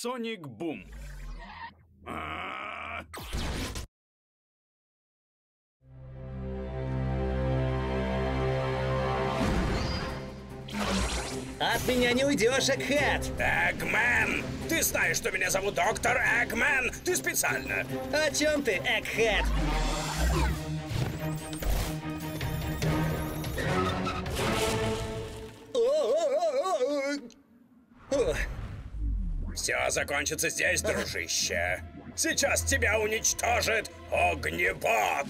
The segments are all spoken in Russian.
Соник Бум. От меня не уйдешь, Эггхэт! Эггмен! Ты знаешь, что меня зовут доктор Эггмен! Ты специально! О чем ты, Эггхэт? Все закончится здесь, дружище. Сейчас тебя уничтожит огнебот!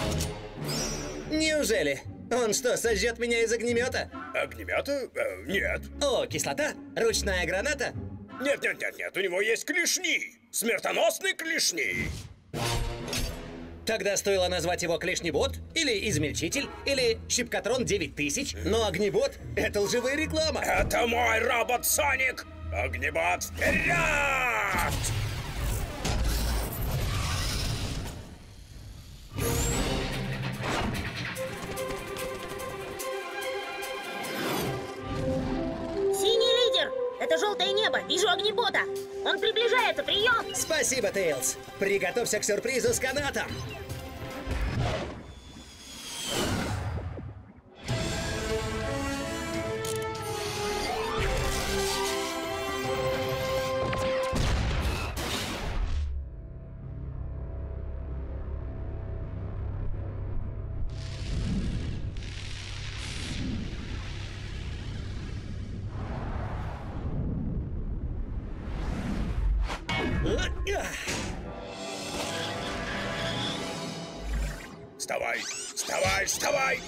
Неужели? Он что, сожжет меня из огнемета? Огнемета? Нет. О, кислота? Ручная граната? Нет, у него есть клешни! Смертоносные клешни! Тогда стоило назвать его Клешнебот, или Измельчитель, или Щипкотрон 9000, но Огнебот — это лживая реклама. Это мой робот Соник! Огнебот, вперед! Синий лидер! Это желтое небо! Вижу огнебота! Он приближается! Прием! Спасибо, Тейлз. Приготовься к сюрпризу с канатом. Вставай! Вставай! Вставай!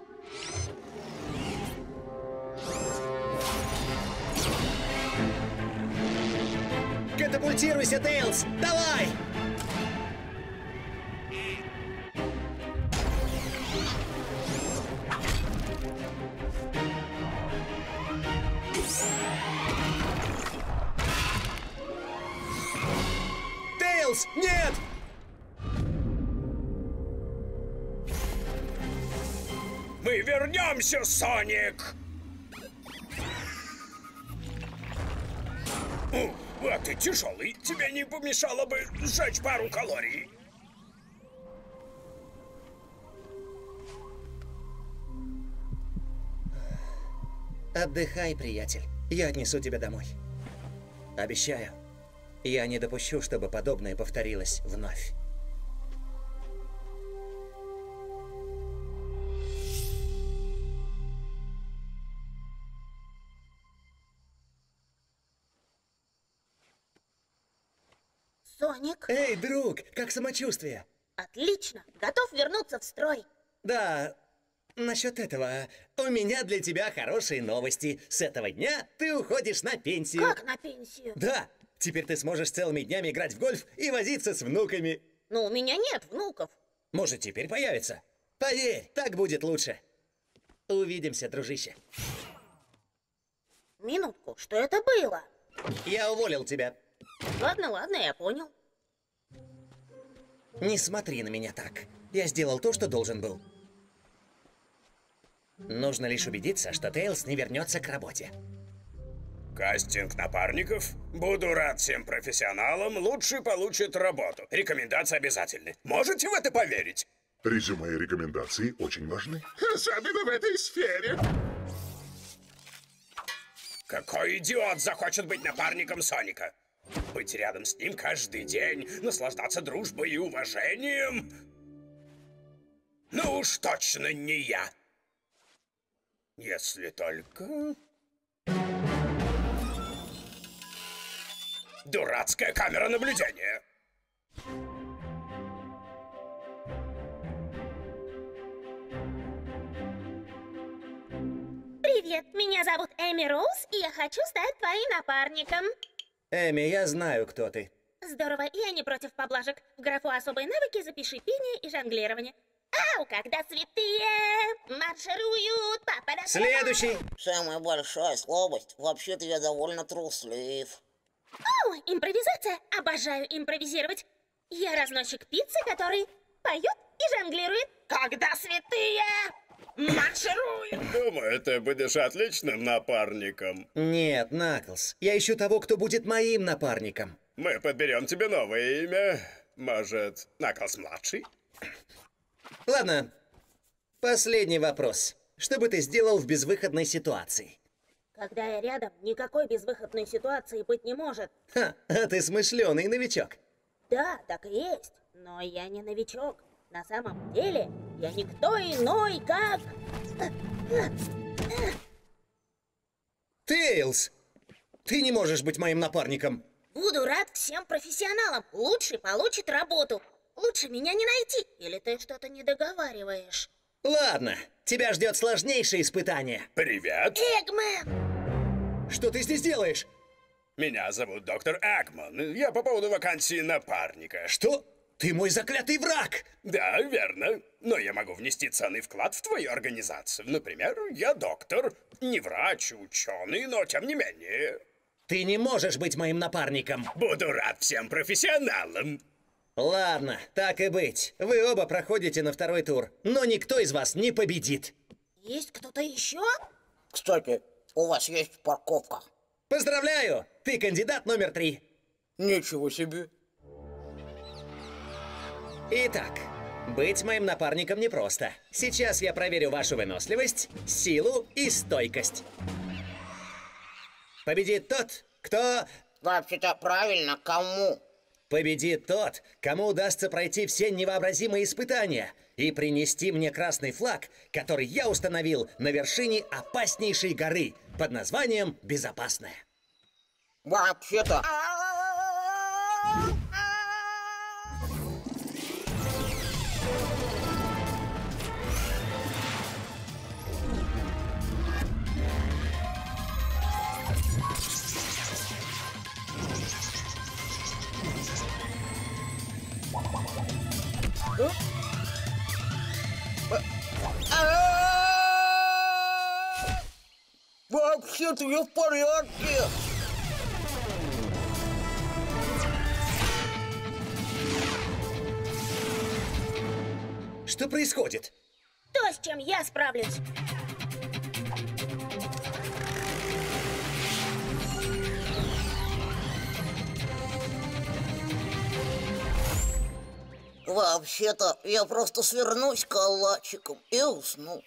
Катапультируйся, Тейлз! Давай! Тейлз, нет! Мы вернемся, Соник! А ты тяжелый. Тебе не помешало бы сжечь пару калорий. Отдыхай, приятель. Я отнесу тебя домой. Обещаю, я не допущу, чтобы подобное повторилось вновь. Соник? Эй, друг, как самочувствие? Отлично! Готов вернуться в строй. Да, насчет этого, у меня для тебя хорошие новости. С этого дня ты уходишь на пенсию. Как на пенсию? Да, теперь ты сможешь целыми днями играть в гольф и возиться с внуками. Но у меня нет внуков. Может, теперь появится. Поверь, так будет лучше. Увидимся, дружище. Минутку, что это было? Я уволил тебя. Ладно, я понял. Не смотри на меня так. Я сделал то, что должен был. Нужно лишь убедиться, что Тейлз не вернется к работе. Кастинг напарников. Буду рад всем профессионалам. Лучший получит работу. Рекомендации обязательны. Можете в это поверить? Резюме и рекомендации очень важны. Особенно в этой сфере. Какой идиот захочет быть напарником Соника? Быть рядом с ним каждый день, наслаждаться дружбой и уважением? Ну уж точно не я. Если только... Дурацкая камера наблюдения. Привет, меня зовут Эми Роуз, и я хочу стать твоим напарником. Эми, я знаю, кто ты. Здорово, я не против поблажек. В графу «Особые навыки» запиши пение и жонглирование. Ау, когда святые маршируют, папа. Следующий. Самая большая слабость. Вообще-то я довольно труслив. О, импровизация. Обожаю импровизировать. Я разносчик пиццы, который поет и жонглирует. Когда святые Марширую! Думаю, ты будешь отличным напарником. Нет, Наклз, я ищу того, кто будет моим напарником. Мы подберем тебе новое имя. Может, Наклз-младший? Ладно, последний вопрос. Что бы ты сделал в безвыходной ситуации? Когда я рядом, никакой безвыходной ситуации быть не может. Ха, а ты смышленый новичок. Да, так и есть. Но я не новичок. На самом деле, я никто иной, как... Тейлз, ты не можешь быть моим напарником. Буду рад всем профессионалам. Лучший получит работу. Лучше меня не найти. Или ты что-то не договариваешь? Ладно, тебя ждет сложнейшее испытание. Привет. Эгмен! Что ты здесь делаешь? Меня зовут доктор Экман. Я по поводу вакансии напарника. Что? Ты мой заклятый враг! Да, верно. Но я могу внести ценный вклад в твою организацию. Например, я доктор, не врач, ученый, но тем не менее. Ты не можешь быть моим напарником. Буду рад всем профессионалам. Ладно, так и быть. Вы оба проходите на второй тур, но никто из вас не победит. Есть кто-то еще? Кстати, у вас есть парковка? Поздравляю! Ты кандидат номер 3. Ничего себе. Итак, быть моим напарником непросто. Сейчас я проверю вашу выносливость, силу и стойкость. Победит тот, кто... Вообще-то правильно, кому? Победит тот, кому удастся пройти все невообразимые испытания и принести мне красный флаг, который я установил на вершине опаснейшей горы под названием «Безопасная». Вообще-то... Вообще-то я в порядке. Что происходит? То, с чем я справлюсь. Вообще-то я просто свернусь калачиком и усну.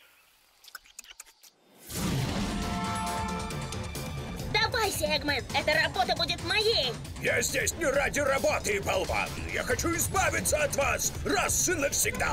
Давайся, Эгмен, эта работа будет моей. Я здесь не ради работы, болван. Я хочу избавиться от вас раз и навсегда.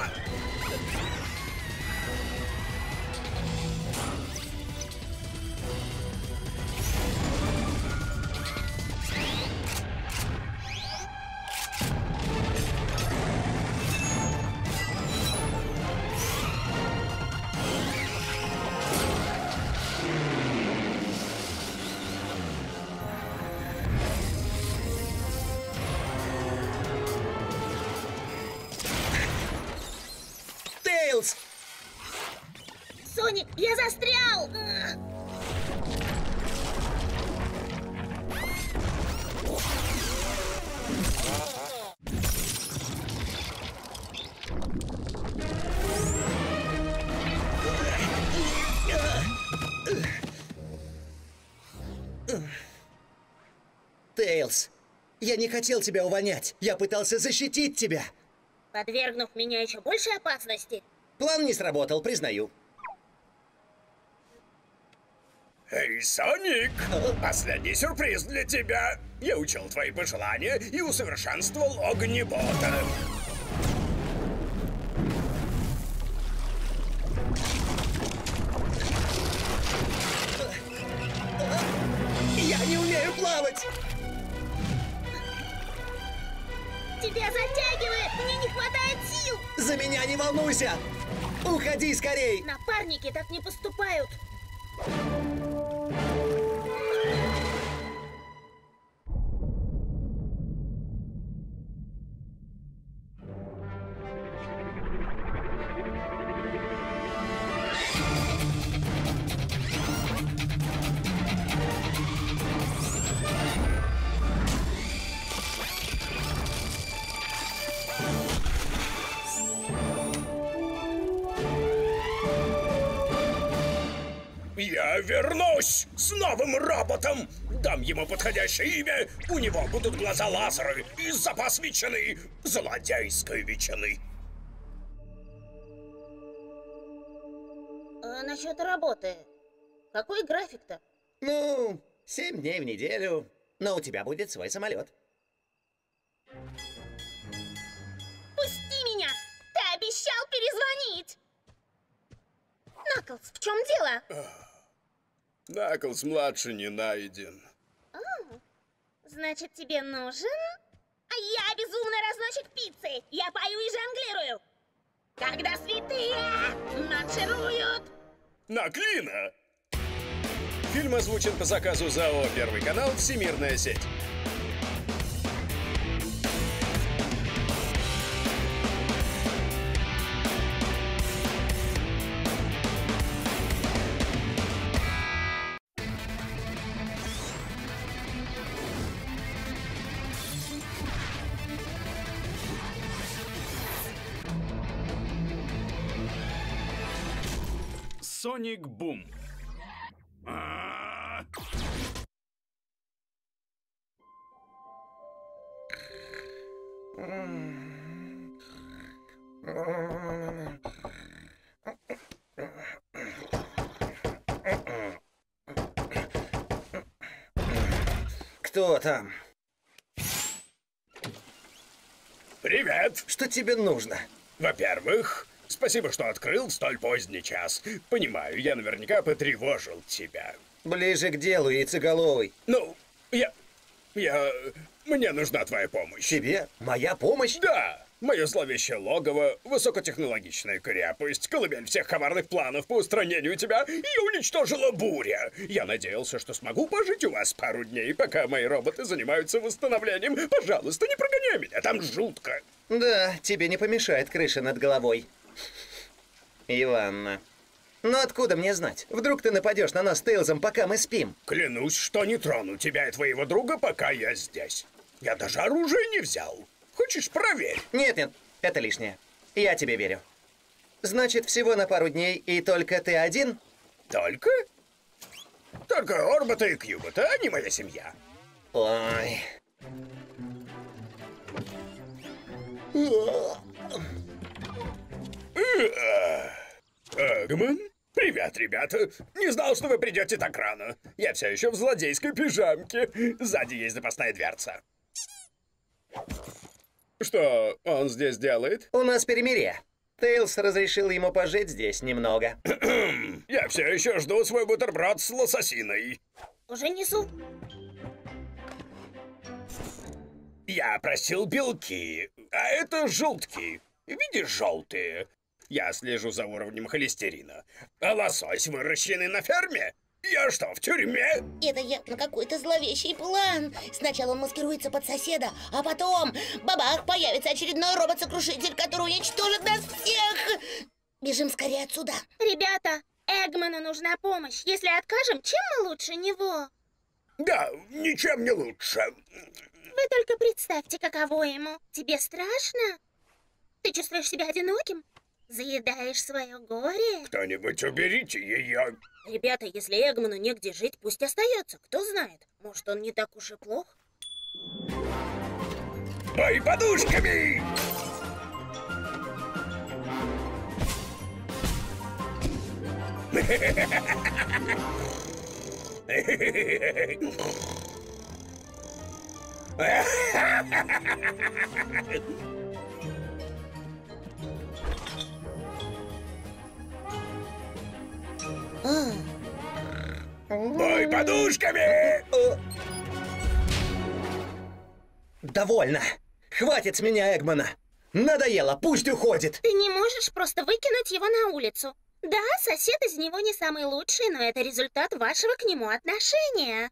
Тейлз! Соник, я застрял! Тейлз, я не хотел тебя увольнять. Я пытался защитить тебя. Подвергнув меня еще большей опасности. План не сработал, признаю. Эй, Соник! Последний сюрприз для тебя. Я учел твои пожелания и усовершенствовал огнебота. Я не умею плавать! Тебя затягивает! Мне не хватает сил! За меня не волнуйся! Уходи скорей! Напарники так не поступают! Я вернусь с новым роботом! Дам ему подходящее имя, у него будут глаза лазеры и запас ветчины, злодейской ветчины. А насчет работы? Какой график-то? Ну, 7 дней в неделю, но у тебя будет свой самолет. Пусти меня! Ты обещал перезвонить! Наклз, в чем дело? Наклз-младший не найден. Значит, тебе нужен? А я безумный разносчик пиццы! Я пою и жонглирую! Когда святые маршируют! На Клина! Фильм озвучен по заказу ЗАО «Первый канал», Всемирная сеть. Соник Бум. Кто там? Привет! Что тебе нужно? Во-первых, спасибо, что открыл в столь поздний час. Понимаю, я наверняка потревожил тебя. Ближе к делу, яйцеголовый. Ну, мне нужна твоя помощь. Тебе? Моя помощь? Да! Мое зловещее логово, высокотехнологичная крепость, колыбель всех коварных планов по устранению тебя и уничтожила буря. Я надеялся, что смогу пожить у вас пару дней, пока мои роботы занимаются восстановлением. Пожалуйста, не прогоняй меня, там жутко. Да, тебе не помешает крыша над головой. Иванна. Ну откуда мне знать? Вдруг ты нападешь на нас с Тейлзом, пока мы спим? Клянусь, что не трону тебя и твоего друга, пока я здесь. Я даже оружие не взял. Хочешь, проверь? Нет, это лишнее. Я тебе верю. Значит, всего на пару дней, и только ты один? Только? Только Орбата и Кьюбата, они моя семья. Ой. Эгман? Привет, ребята. Не знал, что вы придете так рано. Я все еще в злодейской пижамке. Сзади есть запасная дверца. Что он здесь делает? У нас перемирие. Тейлз разрешил ему пожить здесь немного. Я все еще жду свой бутерброд с лососиной. Уже несу. Я просил белки, а это желтки. Видишь, желтые? Я слежу за уровнем холестерина. А лосось, выращенный на ферме? Я что, в тюрьме? Это явно какой-то зловещий план. Сначала он маскируется под соседа, а потом, бабах, появится очередной робот-сокрушитель, который уничтожит нас всех. Бежим скорее отсюда. Ребята, Эгману нужна помощь. Если откажем, чем мы лучше него? Да, ничем не лучше. Вы только представьте, каково ему. Тебе страшно? Ты чувствуешь себя одиноким? Заедаешь свое горе? Кто-нибудь уберите ее. Ребята, если Эгману негде жить, пусть остается. Кто знает, может, он не так уж и плох. Бой подушками! Бой подушками! Довольно. Хватит с меня Эгмана. Надоело, пусть уходит. Ты не можешь просто выкинуть его на улицу. Да, сосед из него не самый лучший, но это результат вашего к нему отношения.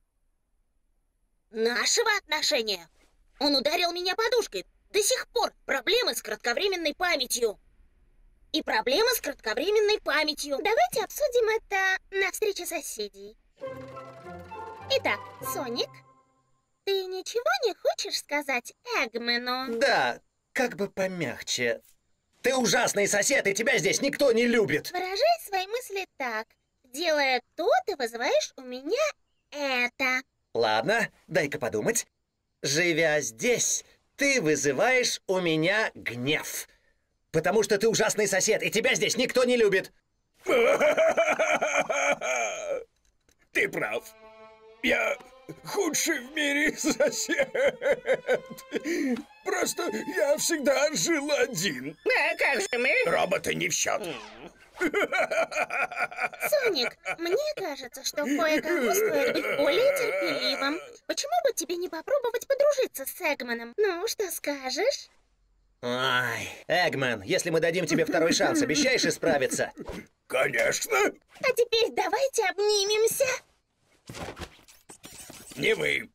Нашего отношения? Он ударил меня подушкой. До сих пор проблемы с кратковременной памятью. И проблема с кратковременной памятью. Давайте обсудим это на встрече соседей. Итак, Соник, ты ничего не хочешь сказать Эгману? Да, как бы помягче. Ты ужасный сосед, и тебя здесь никто не любит. Выражай свои мысли так. Делая то, ты вызываешь у меня это. Ладно, дай-ка подумать. Живя здесь, ты вызываешь у меня гнев. Потому что ты ужасный сосед, и тебя здесь никто не любит. Ты прав. Я худший в мире сосед. Просто я всегда жил один. А как же мы? Роботы не в счет. Соник, мне кажется, что кое-кому стоит быть более терпеливым. Почему бы тебе не попробовать подружиться с Эгманом? Ну, что скажешь? Ай, Эгман, если мы дадим тебе второй шанс, обещаешь исправиться? Конечно. А теперь давайте обнимемся. Не вы.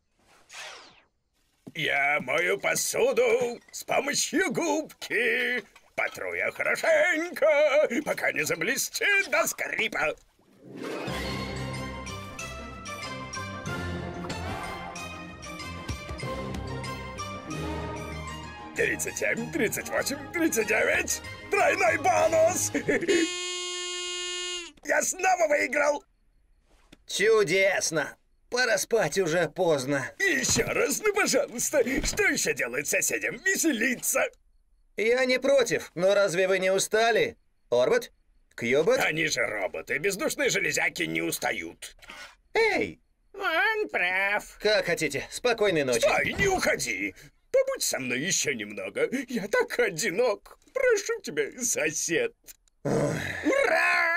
Я мою посуду с помощью губки. Потру я хорошенько, пока не заблестит до скрипа. Тридцать 37, 38, 39. Тройной бонус. Я снова выиграл. Чудесно. Пора спать, уже поздно. Еще раз, ну пожалуйста. Что еще делать соседям? Веселиться. Я не против, но разве вы не устали? Орбот? Кьюбот? Они же роботы, бездушные железяки не устают. Эй, Он прав. как хотите. Спокойной ночи. Стой, не уходи. Побудь со мной еще немного. Я так одинок. Прошу тебя, сосед. Ура!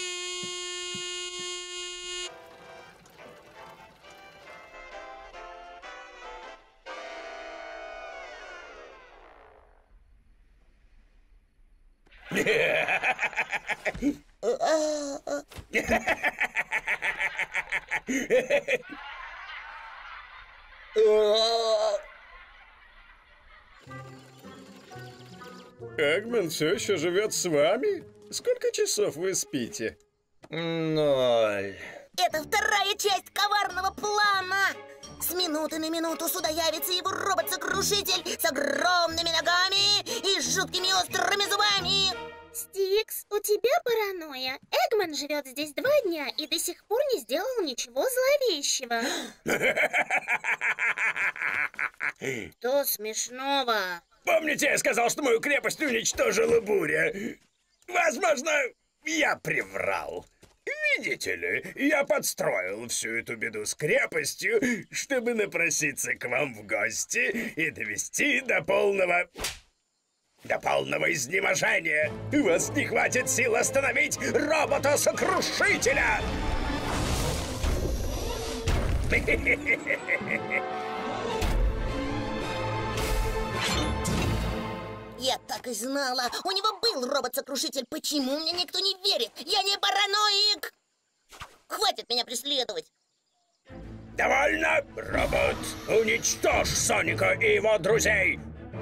Эгман все еще живет с вами? Сколько часов вы спите? 0. Это вторая часть коварного плана. С минуты на минуту сюда явится его робот-сокрушитель с огромными ногами и жуткими острыми зубами. Стикс, у тебя паранойя. Эгман живет здесь 2 дня и до сих пор не сделал ничего зловещего. Что смешного? Помните, я сказал, что мою крепость уничтожила буря? Возможно, я приврал. Видите ли, я подстроил всю эту беду с крепостью, чтобы напроситься к вам в гости и довести до полного изнеможения. У вас не хватит сил остановить робота-сокрушителя! Я так и знала. У него был робот-сокрушитель. Почему мне никто не верит? Я не параноик. Хватит меня преследовать. Довольно, робот! Уничтожь Соника и его друзей!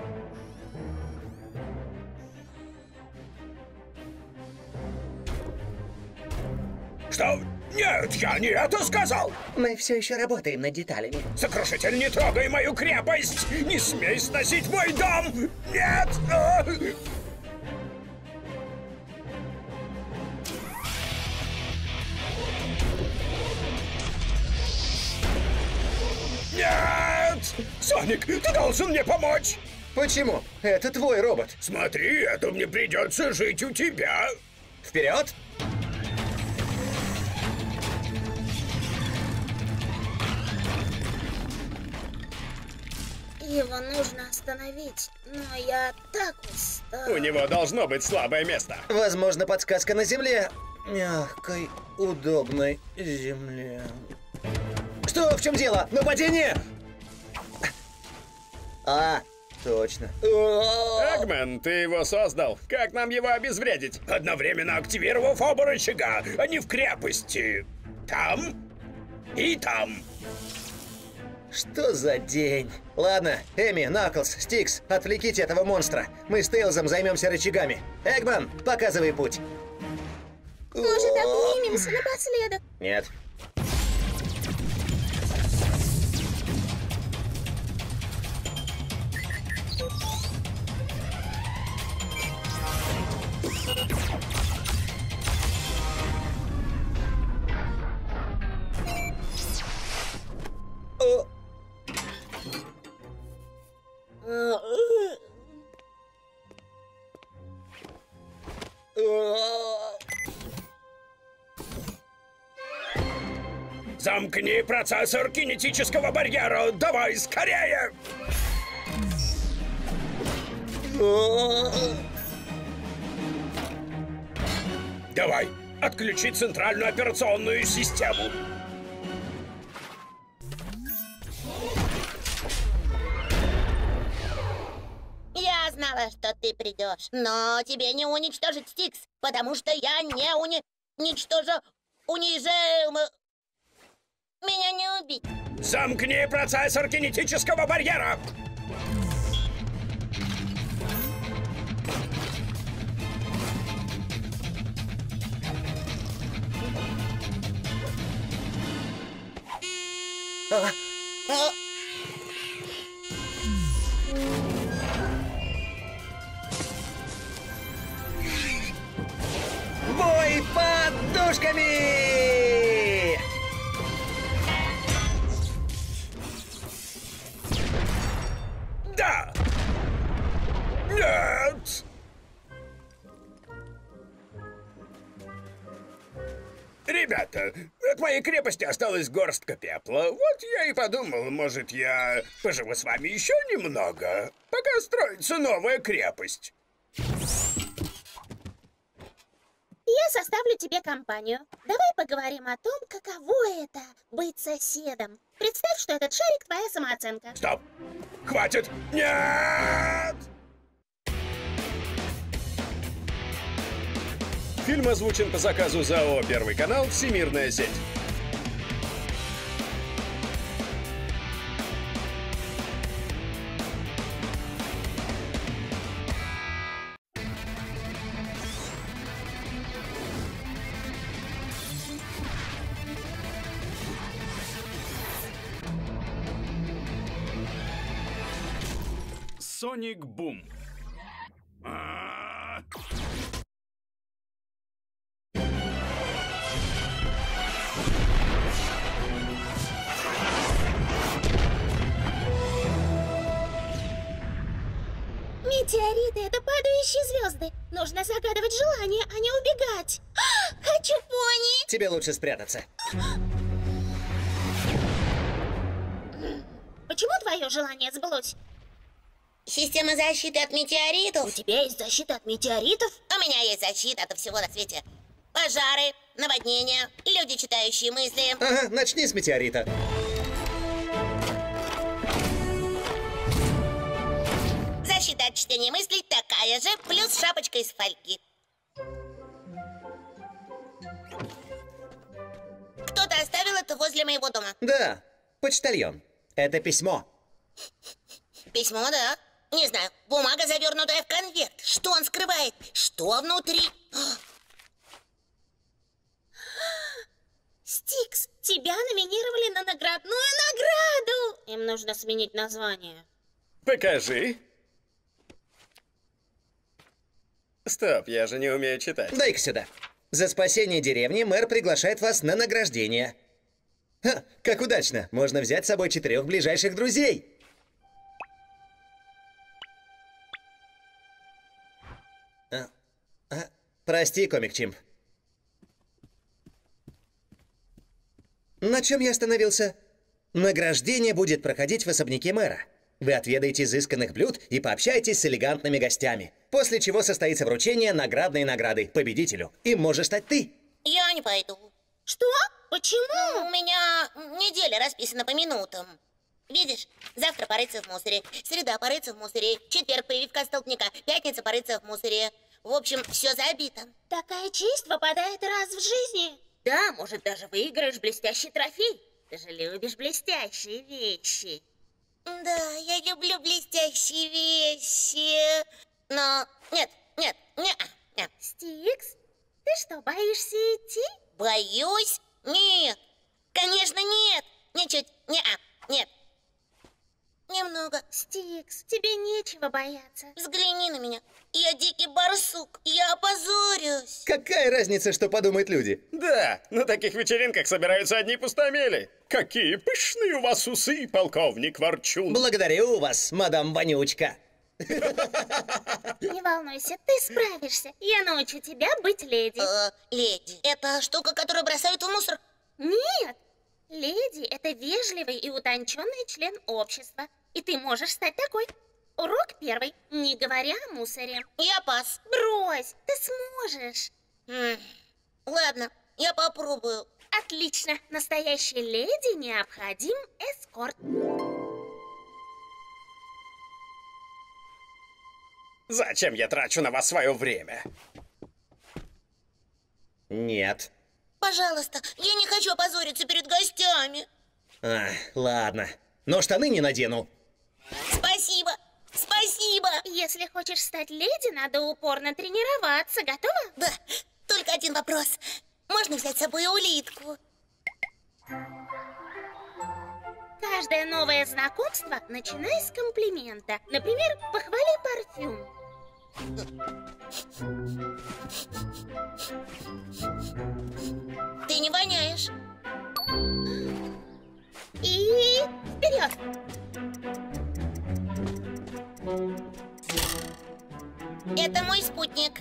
Что? Нет, я не это сказал! Мы все еще работаем над деталями. Сокрушитель, не трогай мою крепость! Не смей сносить мой дом! Нет! А! Нет! Соник, ты должен мне помочь! Почему? Это твой робот. Смотри, это мне придется жить у тебя! Вперед! Его нужно остановить, но я так устал. У него должно быть слабое место. Возможно, подсказка на земле. Мягкой, удобной земле. Что? В чем дело? Нападение! А, точно. Эгман, ты его создал. Как нам его обезвредить? Одновременно активировав оба рычага. Они в крепости. Там и там. Что за день? Ладно, Эми, Наклз, Стикс, отвлеките этого монстра. Мы с Тейлзом займемся рычагами. Эгман, показывай путь. Может, обнимемся напоследок? Нет. Замкни процессор кинетического барьера! Давай, скорее! Давай, отключи центральную операционную систему. Я знала, что ты придешь, но тебе не уничтожить Стикс, потому что я не уничтожу... Меня не убить. Замкни процессор кинетического барьера! Бой подушками! Да! Нет! Ребята, от моей крепости осталась горстка пепла. Вот я и подумал, может, я поживу с вами еще немного, пока строится новая крепость. Я составлю тебе компанию. Давай поговорим о том, каково это — быть соседом. Представь, что этот шарик — твоя самооценка. Стоп! Хватит! Нет! Фильм озвучен по заказу ЗАО «Первый канал», Всемирная сеть. Соник Бум. Метеориты — это падающие звезды. Нужно загадывать желание, а не убегать. Хочу пони. Тебе лучше спрятаться. Почему твое желание сбылось? Система защиты от метеоритов. У тебя есть защита от метеоритов? У меня есть защита от всего на свете. Пожары, наводнения, люди, читающие мысли. Ага, начни с метеорита. Защита от чтения мыслей такая же, плюс шапочка из фольги. Кто-то оставил это возле моего дома. Да, почтальон. Это письмо. Письмо, да. Не знаю, бумага, завернутая в конверт. Что он скрывает? Что внутри? Стикс, тебя номинировали на наградную награду. Им нужно сменить название. Покажи. Стоп, я же не умею читать. Дай-ка сюда. За спасение деревни мэр приглашает вас на награждение. Ха, как удачно. Можно взять с собой 4 ближайших друзей. Прости, Комик Чимп. На чем я остановился? Награждение будет проходить в особняке мэра. Вы отведаете изысканных блюд и пообщаетесь с элегантными гостями. После чего состоится вручение наградной награды победителю. Им можешь стать ты. Я не пойду. Что? Почему? У меня неделя расписана по минутам. Видишь, завтра порыться в мусоре, среда порыться в мусоре, четверг прививка столбняка, пятница порыться в мусоре. В общем, все забито. Такая честь выпадает раз в жизни. Да, может, даже выиграешь блестящий трофей. Ты же любишь блестящие вещи. Да, я люблю блестящие вещи. Но нет. Стикс, ты что, боишься идти? Боюсь? Нет. Конечно, нет. Ничуть. Нет. Немного. Стикс, тебе нечего бояться. Взгляни на меня. Я дикий барсук. Я опозорюсь. Какая разница, что подумают люди? Да, на таких вечеринках собираются одни пустомели. Какие пышные у вас усы, полковник Ворчун. Благодарю вас, мадам Вонючка. Не волнуйся, ты справишься. Я научу тебя быть леди. Леди, это штука, которую бросают в мусор? Нет, Леди — это вежливый и утонченный член общества. И ты можешь стать такой. Урок первый. Не говоря о мусоре. Я пас. Брось, ты сможешь. Ладно, я попробую. Отлично. Настоящей леди необходим эскорт. Зачем я трачу на вас свое время? Нет. Пожалуйста, я не хочу опозориться перед гостями. Ладно. Но штаны не надену. Спасибо, спасибо. Если хочешь стать леди, надо упорно тренироваться. Готова? Да, только один вопрос. Можно взять с собой улитку? Каждое новое знакомство начинай с комплимента. Например, похвали парфюм. Ты не воняешь. И вперед! Это мой спутник.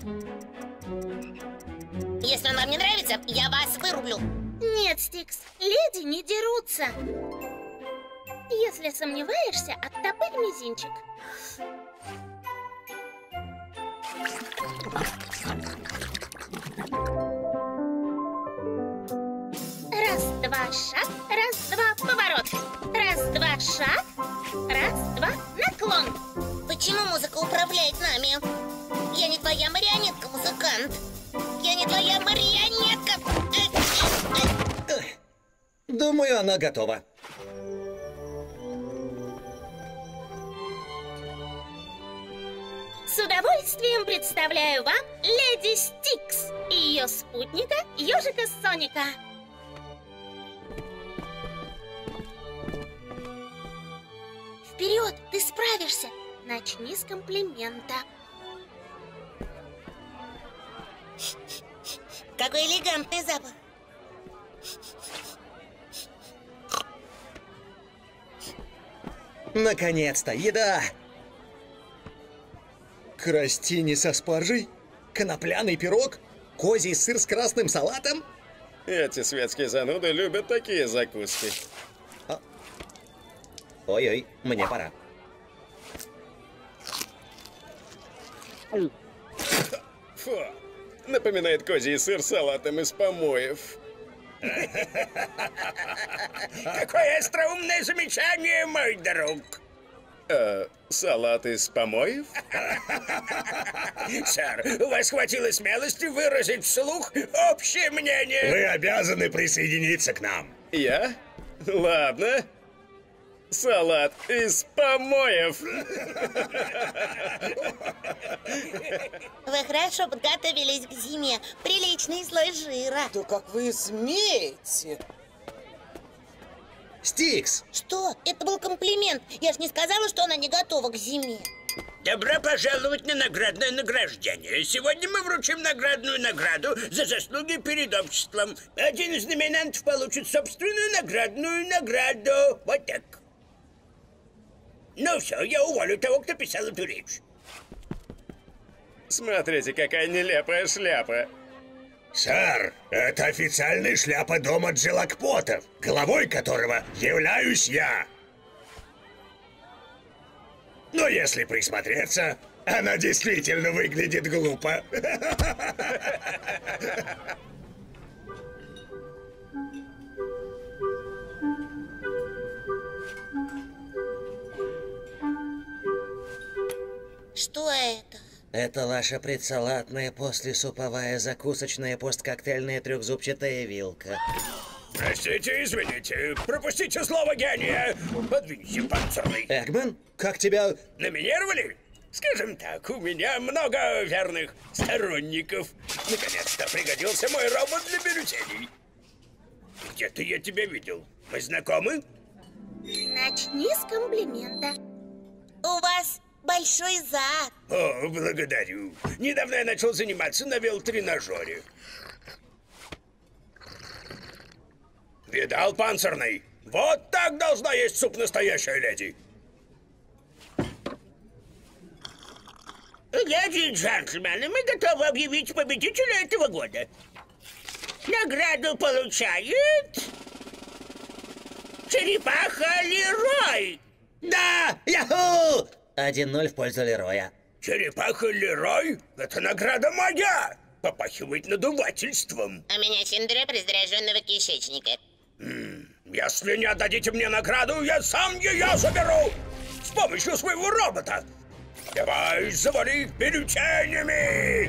Если он вам не нравится, я вас вырублю. Нет, Стикс, леди не дерутся. Если сомневаешься, оттопырь мизинчик. Раз, два, шаг, раз, два, поворот. Раз, два, шаг, раз, два, наклон. Почему музыка управляет нами? Я не твоя марионетка, музыкант. Я не твоя марионетка. Думаю, она готова. С удовольствием представляю вам леди Стикс и ее спутника Ёжика Соника. Вперед, ты справишься. Начни с комплимента. Какой элегантный запах. Наконец-то, еда! Крастини со спаржей? Конопляный пирог? Козий сыр с красным салатом? Эти светские зануды любят такие закуски. Ой-ой, мне пора. Фу, напоминает козий сыр с салатом из помоев. Какое остроумное замечание, мой друг. Салат из помоев? Сэр, у вас хватило смелости выразить вслух общее мнение. Вы обязаны присоединиться к нам. Я? Ладно. Салат из помоев. Вы хорошо подготовились к зиме. Приличный слой жира. Да как вы смеете? Стикс! Что? Это был комплимент. Я ж не сказала, что она не готова к зиме. Добро пожаловать на наградное награждение. Сегодня мы вручим наградную награду за заслуги перед обществом. Один из номинантов получит собственную наградную награду. Вот так. Ну все, я уволю того, кто писал эту речь. Смотрите, какая нелепая шляпа. Сэр, это официальная шляпа дома Джелакпотов, головой которого являюсь я. Но если присмотреться, она действительно выглядит глупо. Что это? Это ваша предсалатная, послесуповая, закусочная, посткоктейльная трехзубчатая вилка. Простите, извините, пропустите слово гения. Подвиньте панцирный. Эгман, как тебя... Номинировали? Скажем так, у меня много верных сторонников. Наконец-то пригодился мой робот для бюллетеней. Где-то я тебя видел. Мы знакомы? Начни с комплимента. У вас большой зад. О, благодарю. Недавно я начал заниматься на велотренажере. Видал, панцирный? Вот так должна есть суп настоящая леди. Леди и джентльмены, мы готовы объявить победителя этого года. Награду получает... Черепаха Лерой! Да! Яху! 1-0 в пользу Лероя. Черепаха Лерой? Это награда моя! Попахивает надувательством. А меня синдром раздраженного кишечника. Если не отдадите мне награду, я сам ее заберу! С помощью своего робота! Давай, завали их бюллетенями!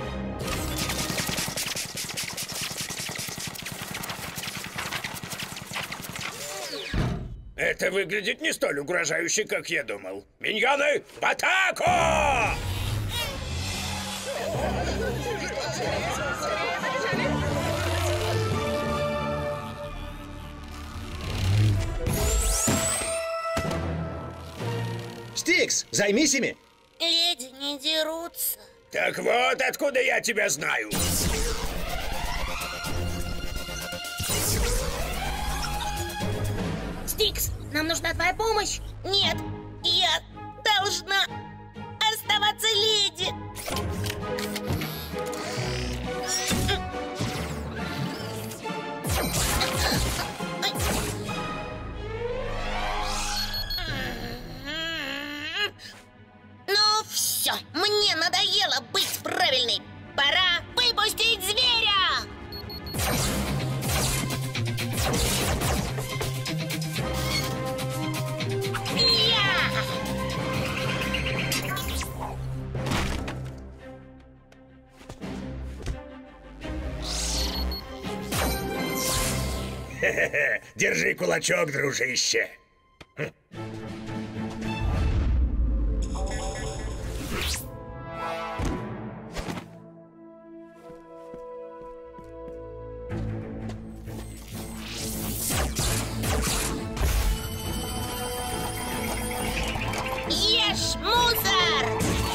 Это выглядит не столь угрожающе, как я думал. Миньоны, в атаку! Стикс, займись ими! Леди не дерутся. Так вот, откуда я тебя знаю. Стикс, нам нужна твоя помощь. Нет, я должна оставаться леди. Ну все, мне надоело быть правильной. Пора выпустить зверя! Держи кулачок, дружище. Ешь мусор!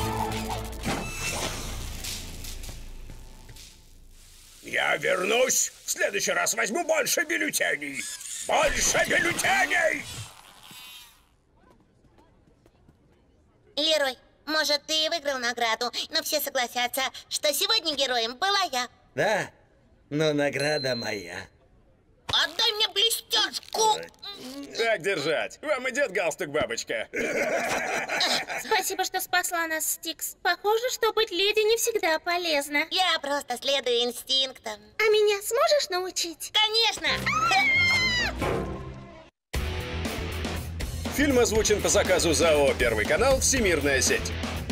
Я вернусь. В следующий раз возьму больше бюллетеней. Больше бюллетеней! Лерой, может, ты и выиграл награду, но все согласятся, что сегодня героем была я. Да, но награда моя. Отдай мне блестяшку! Так держать. Вам идет галстук, бабочка. Спасибо, что спасла нас, Стикс. Похоже, что быть леди не всегда полезно. Я просто следую инстинктам. А меня сможешь научить? Конечно! Фильм озвучен по заказу ЗАО «Первый канал. Всемирная сеть».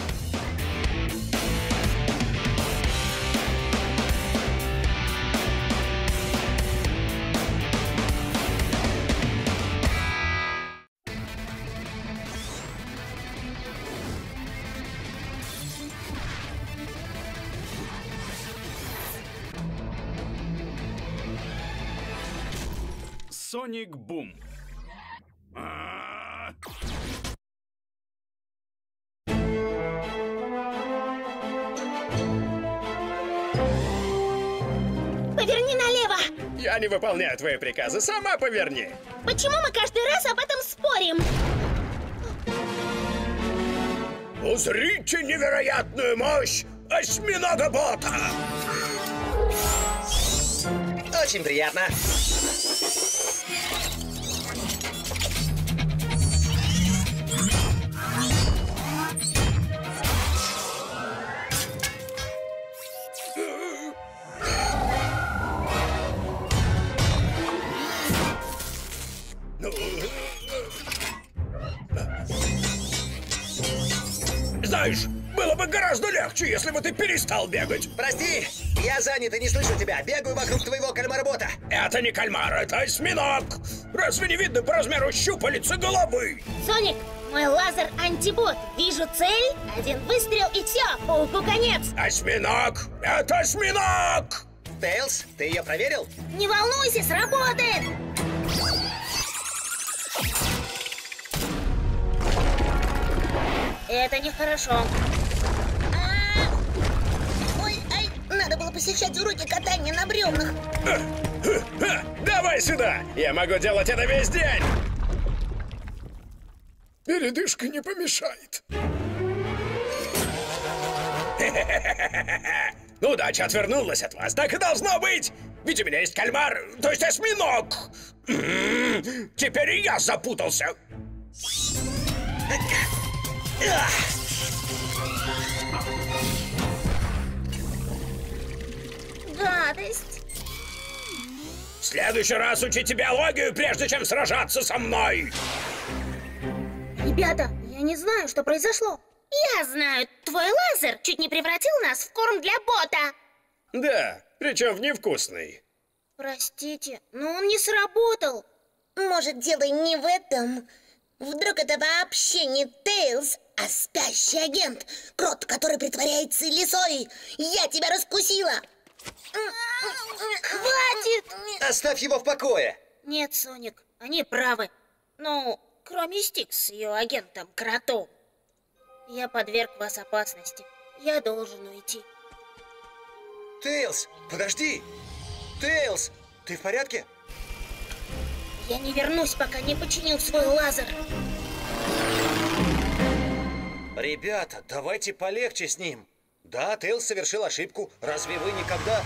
Соник Бум. Поверни налево! Я не выполняю твои приказы, сама поверни. Почему мы каждый раз об этом спорим? Узрите невероятную мощь осьминога-бота! Очень приятно. Знаешь, было бы гораздо легче, если бы ты перестал бегать. Прости, я занят и не слышу тебя. Бегаю вокруг твоего кальмар-бота. Это не кальмар, это осьминог. Разве не видно по размеру щупалец и головы? Соник, мой лазер-антибот. Вижу цель, один выстрел и все, пауку конец. Осьминог! Это осьминог! Тейлз, ты ее проверил? Не волнуйся, сработает! Это нехорошо. Ой, ай, надо было посещать уроки катания на бревнах. Давай сюда! Я могу делать это весь день! Передышка не помешает. Удача отвернулась от вас, так и должно быть! Ведь у меня есть кальмар, то есть осьминог! Теперь и я запутался. Гадость. В следующий раз учите биологию, прежде чем сражаться со мной. Ребята, я не знаю, что произошло. Я знаю, твой лазер чуть не превратил нас в корм для бота. Да, причем в невкусный. Простите, но он не сработал. Может, дело не в этом? Вдруг это вообще не Тейлз, а спящий агент? Крот, который притворяется лисой. Я тебя раскусила. Хватит! Оставь его в покое! Нет, Соник, они правы. Ну, кроме Стикс с ее агентом Кротом. Я подверг вас опасности. Я должен уйти. Тейлз, подожди! Тейлз, ты в порядке? Я не вернусь, пока не починил свой лазер. Ребята, давайте полегче с ним. Да, Тейлз совершил ошибку. Разве вы никогда...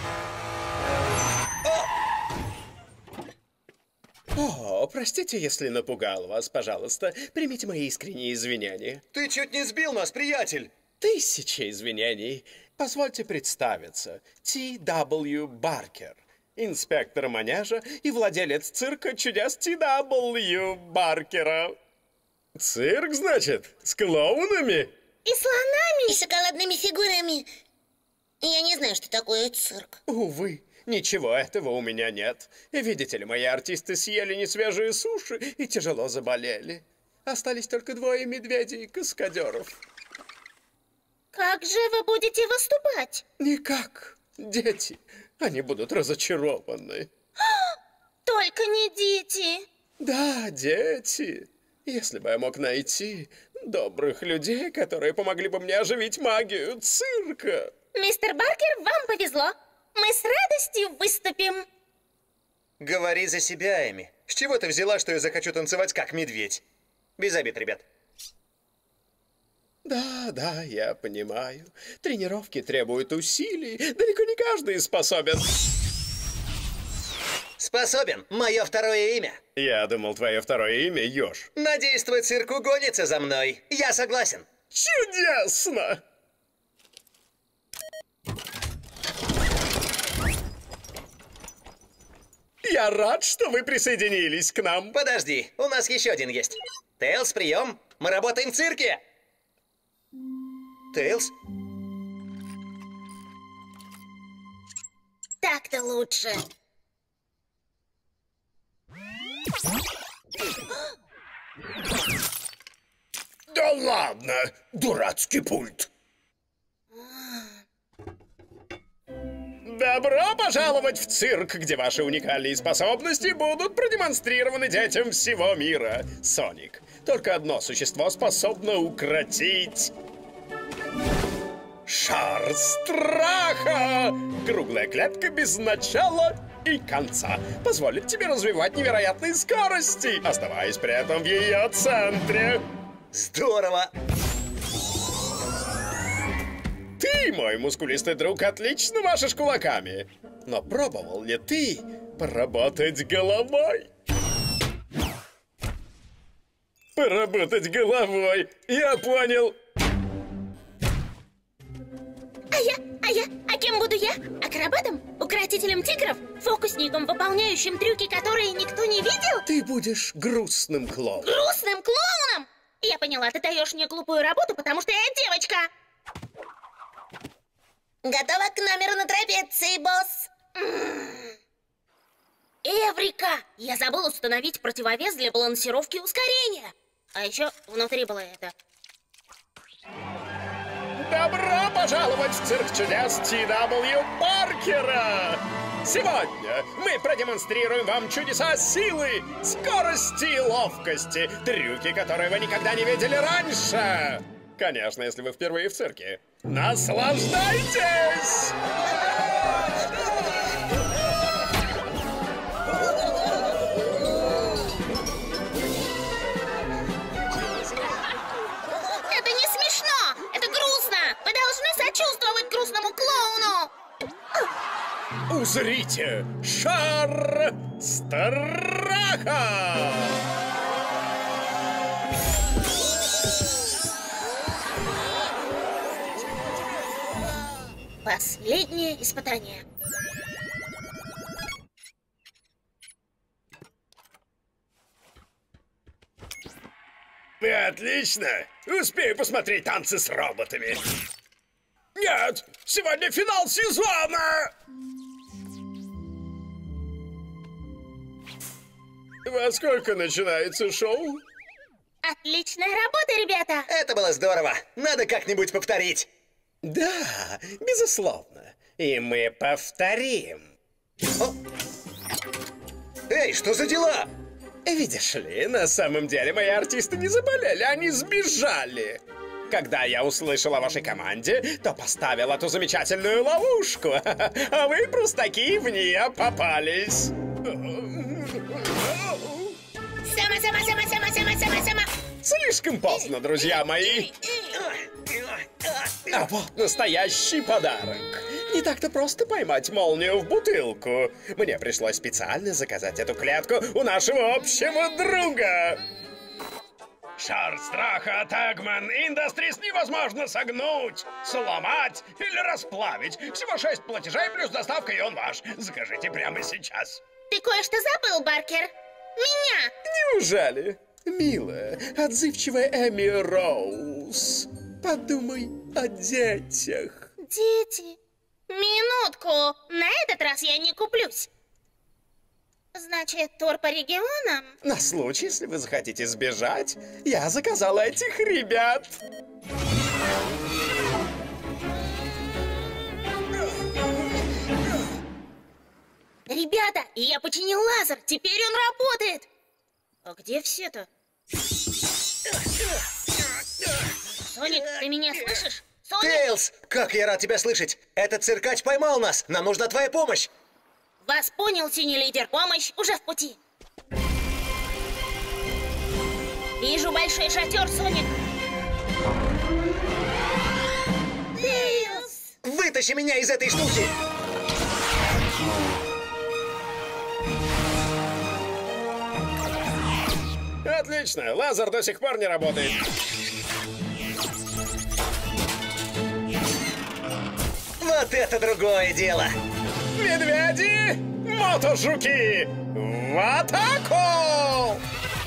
О, простите, если напугал вас, пожалуйста. Примите мои искренние извинения. Ты чуть не сбил нас, приятель! 1000 извинений. Позвольте представиться. Т.В. Баркер, инспектор манежа и владелец цирка чудес Т.В. Баркера. Цирк, значит? С клоунами? И слонами? И шоколадными фигурами. Я не знаю, что такое цирк. Увы, ничего этого у меня нет. Видите ли, мои артисты съели несвежие суши и тяжело заболели. Остались только 2 медведей-каскадеров. Как же вы будете выступать? Никак. Дети. Они будут разочарованы. Только не дети. Да, дети. Если бы я мог найти добрых людей, которые помогли бы мне оживить магию цирка. Мистер Баркер, вам повезло. Мы с радостью выступим. Говори за себя, Эми. С чего ты взяла, что я захочу танцевать как медведь? Без обид, ребят. Да, я понимаю. Тренировки требуют усилий. Далеко не каждый способен. Способен. Мое второе имя. Я думал, твое второе имя Ёж. Надеюсь, твой цирк угонится за мной. Я согласен. Чудесно! Я рад, что вы присоединились к нам. Подожди, у нас еще один есть. Тейлз, прием. Мы работаем в цирке. Тейлз? Так-то лучше. Да ладно, дурацкий пульт. Добро пожаловать в цирк, где ваши уникальные способности будут продемонстрированы детям всего мира. Соник. Только одно существо способно укротить... Шар страха! Круглая клетка без начала и конца позволит тебе развивать невероятные скорости, оставаясь при этом в ее центре. Здорово! Ты, мой мускулистый друг, отлично машешь кулаками. Но пробовал ли ты поработать головой? Поработать головой, я понял. А кем буду я? Акробатом? Укротителем тигров? Фокусником, выполняющим трюки, которые никто не видел? Ты будешь грустным клоуном. Грустным клоуном? Я поняла, ты даешь мне глупую работу, потому что я девочка. Готова к номеру на трапеции, босс. Эврика! Я забыл установить противовес для балансировки и ускорения. А еще внутри было это. Добро пожаловать в цирк чудес Т.В. Баркера! Сегодня мы продемонстрируем вам чудеса силы, скорости и ловкости, трюки, которые вы никогда не видели раньше. Конечно, если вы впервые в цирке. Наслаждайтесь! Это не смешно! Это грустно! Вы должны сочувствовать грустному клоуну! Узрите шар страха! Последнее испытание. Отлично! Успею посмотреть танцы с роботами. Нет! Сегодня финал сезона! Во сколько начинается шоу? Отличная работа, ребята! Это было здорово. Надо как-нибудь повторить. Да, безусловно. И мы повторим. О! Эй, что за дела? Видишь ли, на самом деле мои артисты не заболели, они сбежали. Когда я услышал о вашей команде, то поставил эту замечательную ловушку. А вы, простаки, в нее попались. Сама. Слишком поздно, друзья мои. А вот настоящий подарок. Не так-то просто поймать молнию в бутылку. Мне пришлось специально заказать эту клетку у нашего общего друга. Шар страха Тагман Industries невозможно согнуть, сломать или расплавить. Всего 6 платежей плюс доставка, и он ваш. Закажите прямо сейчас. Ты кое-что забыл, Баркер. Меня! Неужели? Милая, отзывчивая Эми Роуз, подумай о детях. Дети. Минутку. На этот раз я не куплюсь. Значит, тур по регионам? На случай, если вы захотите сбежать, я заказала этих ребят. Ребята, я починил лазер. Теперь он работает. А где все-то? Соник, ты меня слышишь? Соник! Тейлз, как я рад тебя слышать. Этот циркач поймал нас. Нам нужна твоя помощь. Вас понял, синий лидер. Помощь уже в пути. Вижу большой шатер, Соник. Тейлз! Вытащи меня из этой штуки. Отлично, лазер до сих пор не работает. Вот это другое дело. Медведи, мотожуки, в атаку!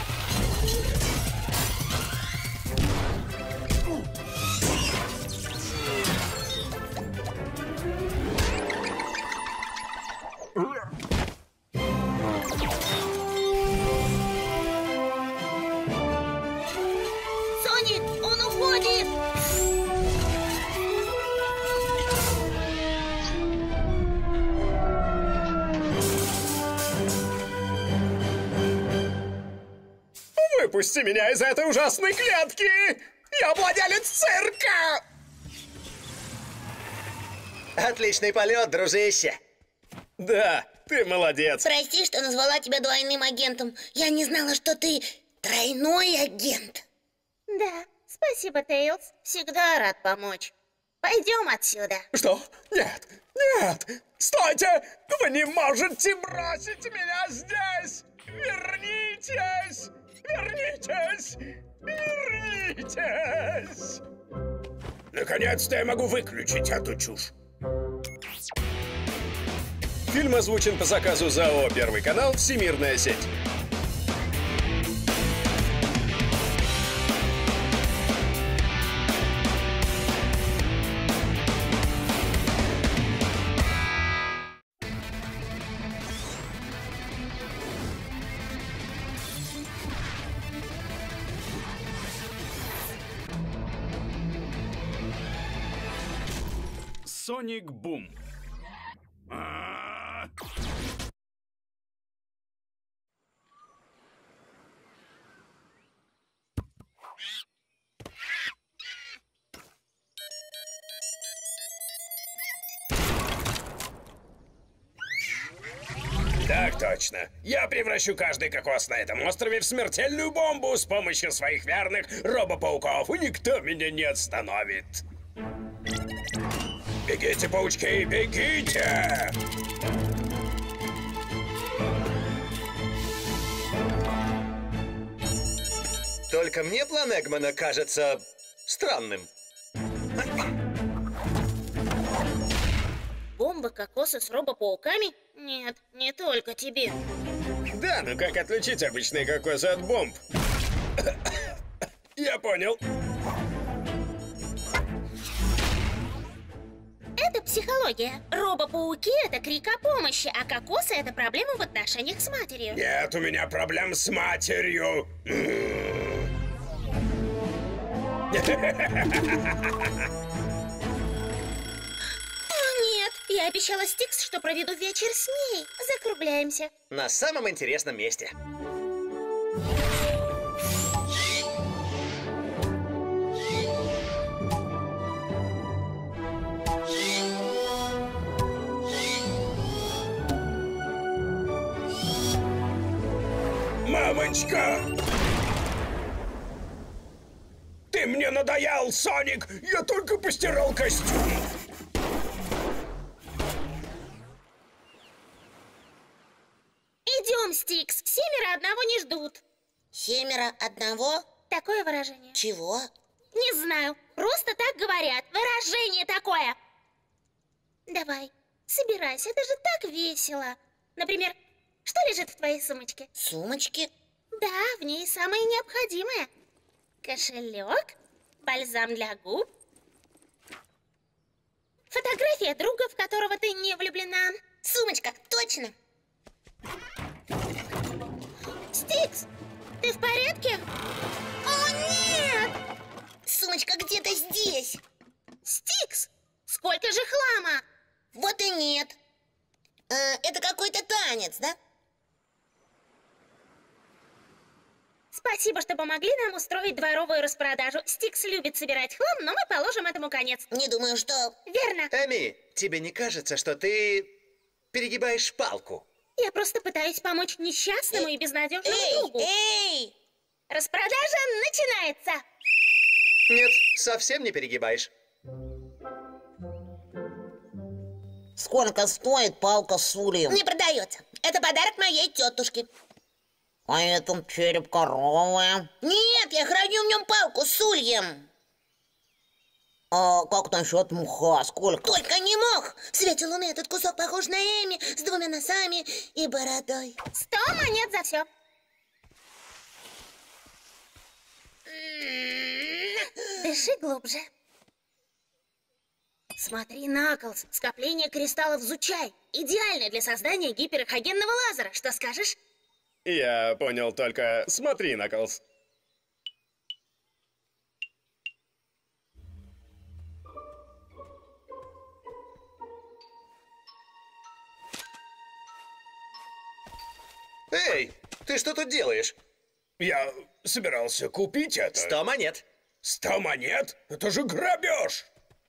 Соник, он уходит! Выпусти меня из этой ужасной клетки! Я владелец цирка! Отличный полет, дружище. Да, ты молодец. Прости, что назвала тебя двойным агентом. Я не знала, что ты тройной агент. Да, спасибо, Тейлз. Всегда рад помочь. Пойдем отсюда. Что? Нет, нет! Стойте! Вы не можете бросить меня здесь! Вернитесь! Вернитесь! Вернитесь! Наконец-то я могу выключить эту чушь. Фильм озвучен по заказу ЗАО «Первый канал. Всемирная сеть». Соник Бум. Так точно. Я превращу каждый кокос на этом острове в смертельную бомбу с помощью своих верных робопауков, и никто меня не остановит. Беги! Бегите, паучки, бегите! Только мне план Эгмана кажется странным. Бомба кокоса с робопауками? Нет, не только тебе. Да, ну как отличить обычные кокосы от бомб? Я понял. Это психология. Робопауки — это крик о помощи, а кокосы — это проблема в отношениях с матерью. Нет у меня проблем с матерью. О, нет, я обещала Стикс, что проведу вечер с ней. Закругляемся. На самом интересном месте. Мамочка! Ты мне надоел, Соник! Я только постирал костюм! Идем, Стикс. 7 одного не ждут. 7 одного? Такое выражение. Чего? Не знаю. Просто так говорят. Выражение такое. Давай, собирайся. Это же так весело. Например, что лежит в твоей сумочке? Сумочки? Да, в ней самое необходимое. Кошелек, бальзам для губ, фотография друга, в которого ты не влюблена. Сумочка, точно. Стикс, ты в порядке? О, нет! Сумочка где-то здесь. Стикс, сколько же хлама! Вот и нет. Это какой-то танец, да? Спасибо, что помогли нам устроить дворовую распродажу. Стикс любит собирать хлам, но мы положим этому конец. Не думаю, что... Верно. Эми, тебе не кажется, что ты перегибаешь палку? Я просто пытаюсь помочь несчастному и безнадежному другу. Эй! Распродажа начинается! Нет, совсем не перегибаешь. Сколько стоит палка с ульем? Не продается. Это подарок моей тетушке. А это череп коровы. Нет, я храню в нем палку с ульем. А как насчет мха? Сколько? Только не мох. В свете луны этот кусок похож на Эми с 2 носами и бородой. 100 монет за все. Дыши глубже. Смотри, Наклз, скопление кристаллов Зучай. Идеально для создания гиперэхогенного лазера. Что скажешь? Я понял только... Смотри, Наклз. Эй, ты что тут делаешь? Я собирался купить это. 100 монет. 100 монет? Это же грабеж!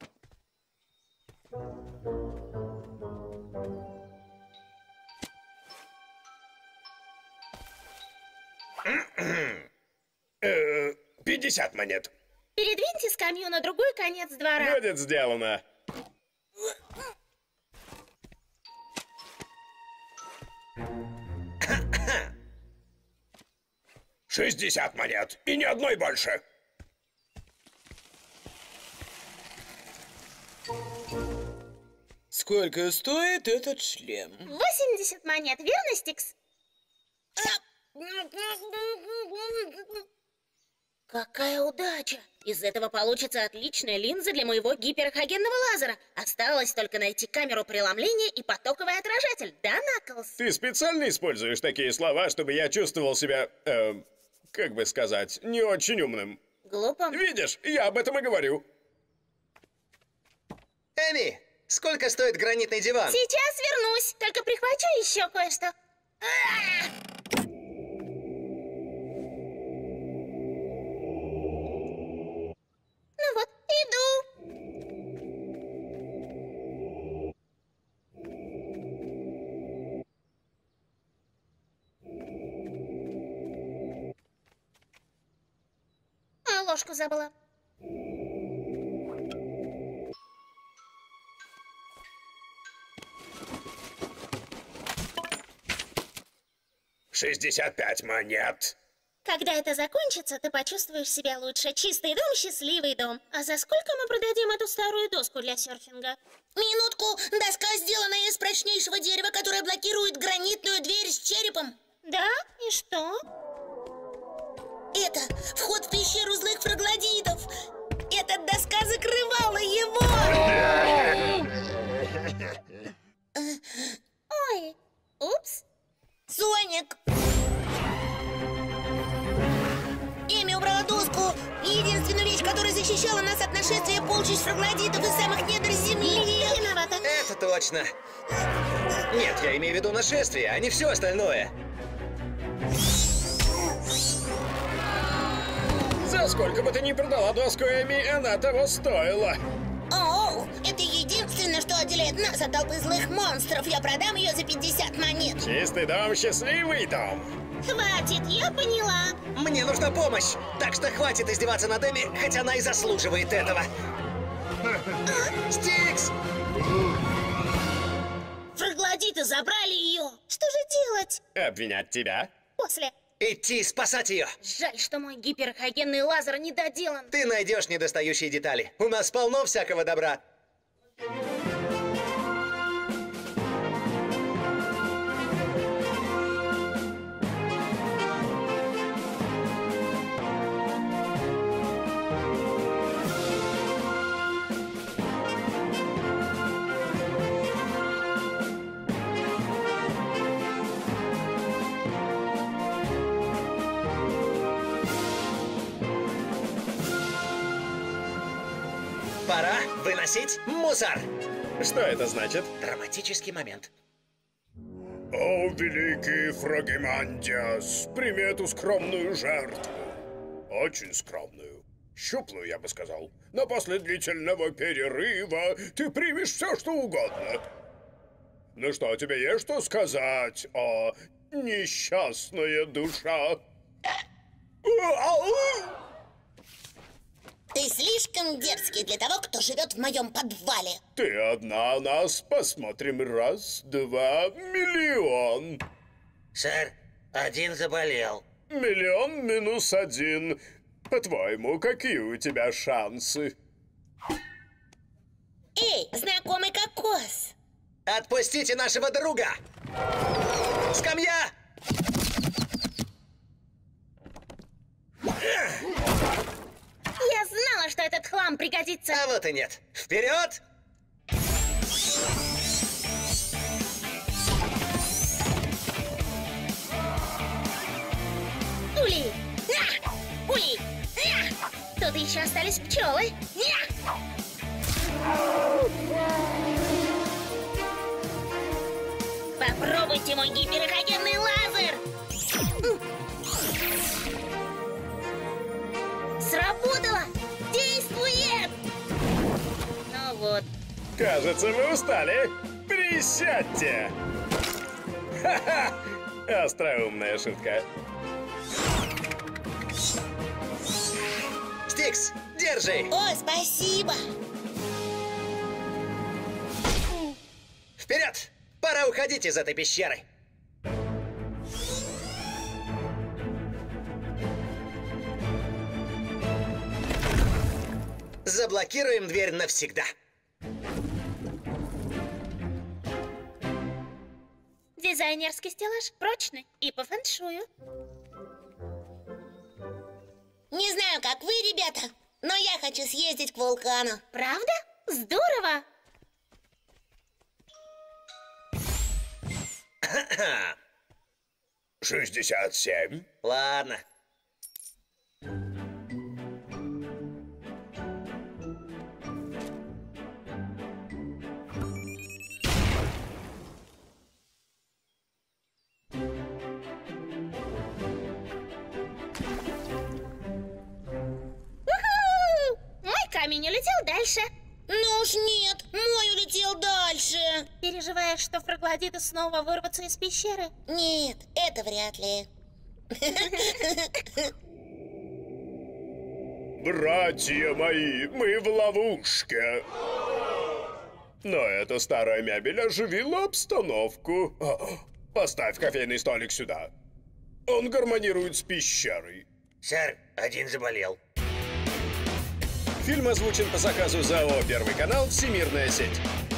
Э, 50 монет. Передвиньте скамью на другой конец двора. Будет сделано. «60 монет, и ни одной больше!» Сколько стоит этот шлем? 80 монет, верно, Стикс? Какая удача! Из этого получится отличная линза для моего гиперэхогенного лазера. Осталось только найти камеру преломления и потоковый отражатель, да, Наклз? Ты специально используешь такие слова, чтобы я чувствовал себя, как бы сказать, не очень умным. Глупо. Видишь, я об этом и говорю. Эми, сколько стоит гранитный диван? Сейчас вернусь, только прихвачу еще кое-что. Ну вот, иду. А ложку забыла. 65 монет. Когда это закончится, ты почувствуешь себя лучше. Чистый дом, счастливый дом. А за сколько мы продадим эту старую доску для серфинга? Минутку, доска сделана из прочнейшего дерева, которое блокирует гранитную дверь с черепом. Да? И что? Это вход в пещеру злых фраглодитов. Эта доска закрывала его. Ой, упс. Соник! Эми убрала доску. Единственную вещь, которая защищала нас от нашествия полчищ фраглодитов из самых недр земли. Виновата. Это точно. Нет, я имею в виду нашествие, а не все остальное. За сколько бы ты ни продала доску, Эми, она того стоила. О, это единственное, что отделяет нас от толпы злых монстров. Я продам ее за 50 монет. Чистый дом, счастливый дом. Хватит, я поняла. Мне нужна помощь, так что хватит издеваться над Эми, хоть она и заслуживает этого. Стикс! Фраглодиты забрали ее. Что же делать? Обвинять тебя? После. Идти спасать ее. Жаль, что мой гиперхогенный лазер не доделан. Ты найдешь недостающие детали. У нас полно всякого добра. Пора выносить мусор. Что это значит? Драматический момент. О, великий Фрагимандиас, прими эту скромную жертву. Очень скромную. Щуплую, я бы сказал. Но после длительного перерыва ты примешь все, что угодно. Ну что, тебе есть что сказать, о несчастная душа? Ты слишком дерзкий для того, кто живет в моем подвале. Ты одна нас, посмотрим. Раз, два, миллион. Сэр, один заболел. Миллион минус один. По-твоему, какие у тебя шансы? Эй, знакомый кокос. Отпустите нашего друга! Скамья! Я знала, что этот хлам пригодится. А вот и нет. Вперед! Ули! Ули! Тут еще остались пчелы. Попробуйте мой гиперхогенный лазер! Сработало! Действует! Ну вот. Кажется, вы устали. Присядьте. Ха-ха! Остроумная шутка. Стикс, держи! О, спасибо. Вперед! Пора уходить из этой пещеры. Заблокируем дверь навсегда. Дизайнерский стеллаж прочный и по фэншую. Не знаю, как вы, ребята, но я хочу съездить к вулкану. Правда? Здорово! 67. Ладно. Уху! Мой камень улетел дальше. Ну уж нет, мой улетел дальше. Переживаешь, что фраглодиты снова вырвутся из пещеры? Нет, это вряд ли. Братья мои, мы в ловушке. Но эта старая мебель оживила обстановку. Поставь кофейный столик сюда. Он гармонирует с пещерой. Сэр, один заболел. Фильм озвучен по заказу ЗАО «Первый канал. Всемирная сеть».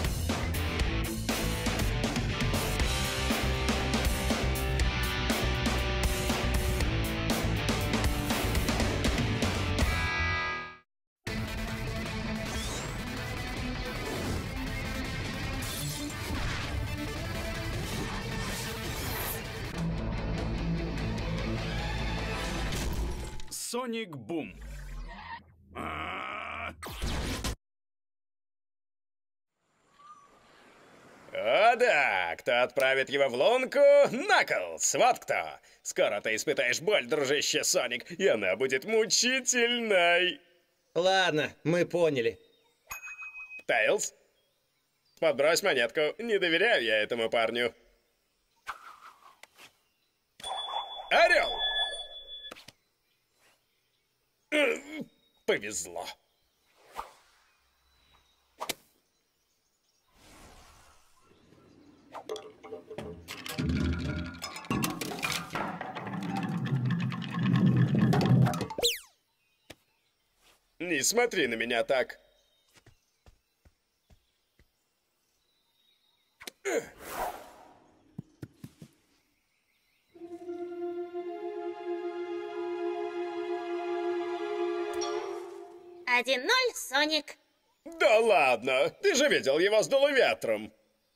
Соник Бум. О да, кто отправит его в лунку? Наклз, вот кто. Скоро ты испытаешь боль, дружище Соник, и она будет мучительной. Ладно, мы поняли. Тейлз, подбрось монетку, не доверяю я этому парню. Орел! Повезло. Не смотри на меня так. Один 0, Соник. Да ладно, ты же видел, его сдуло ветром.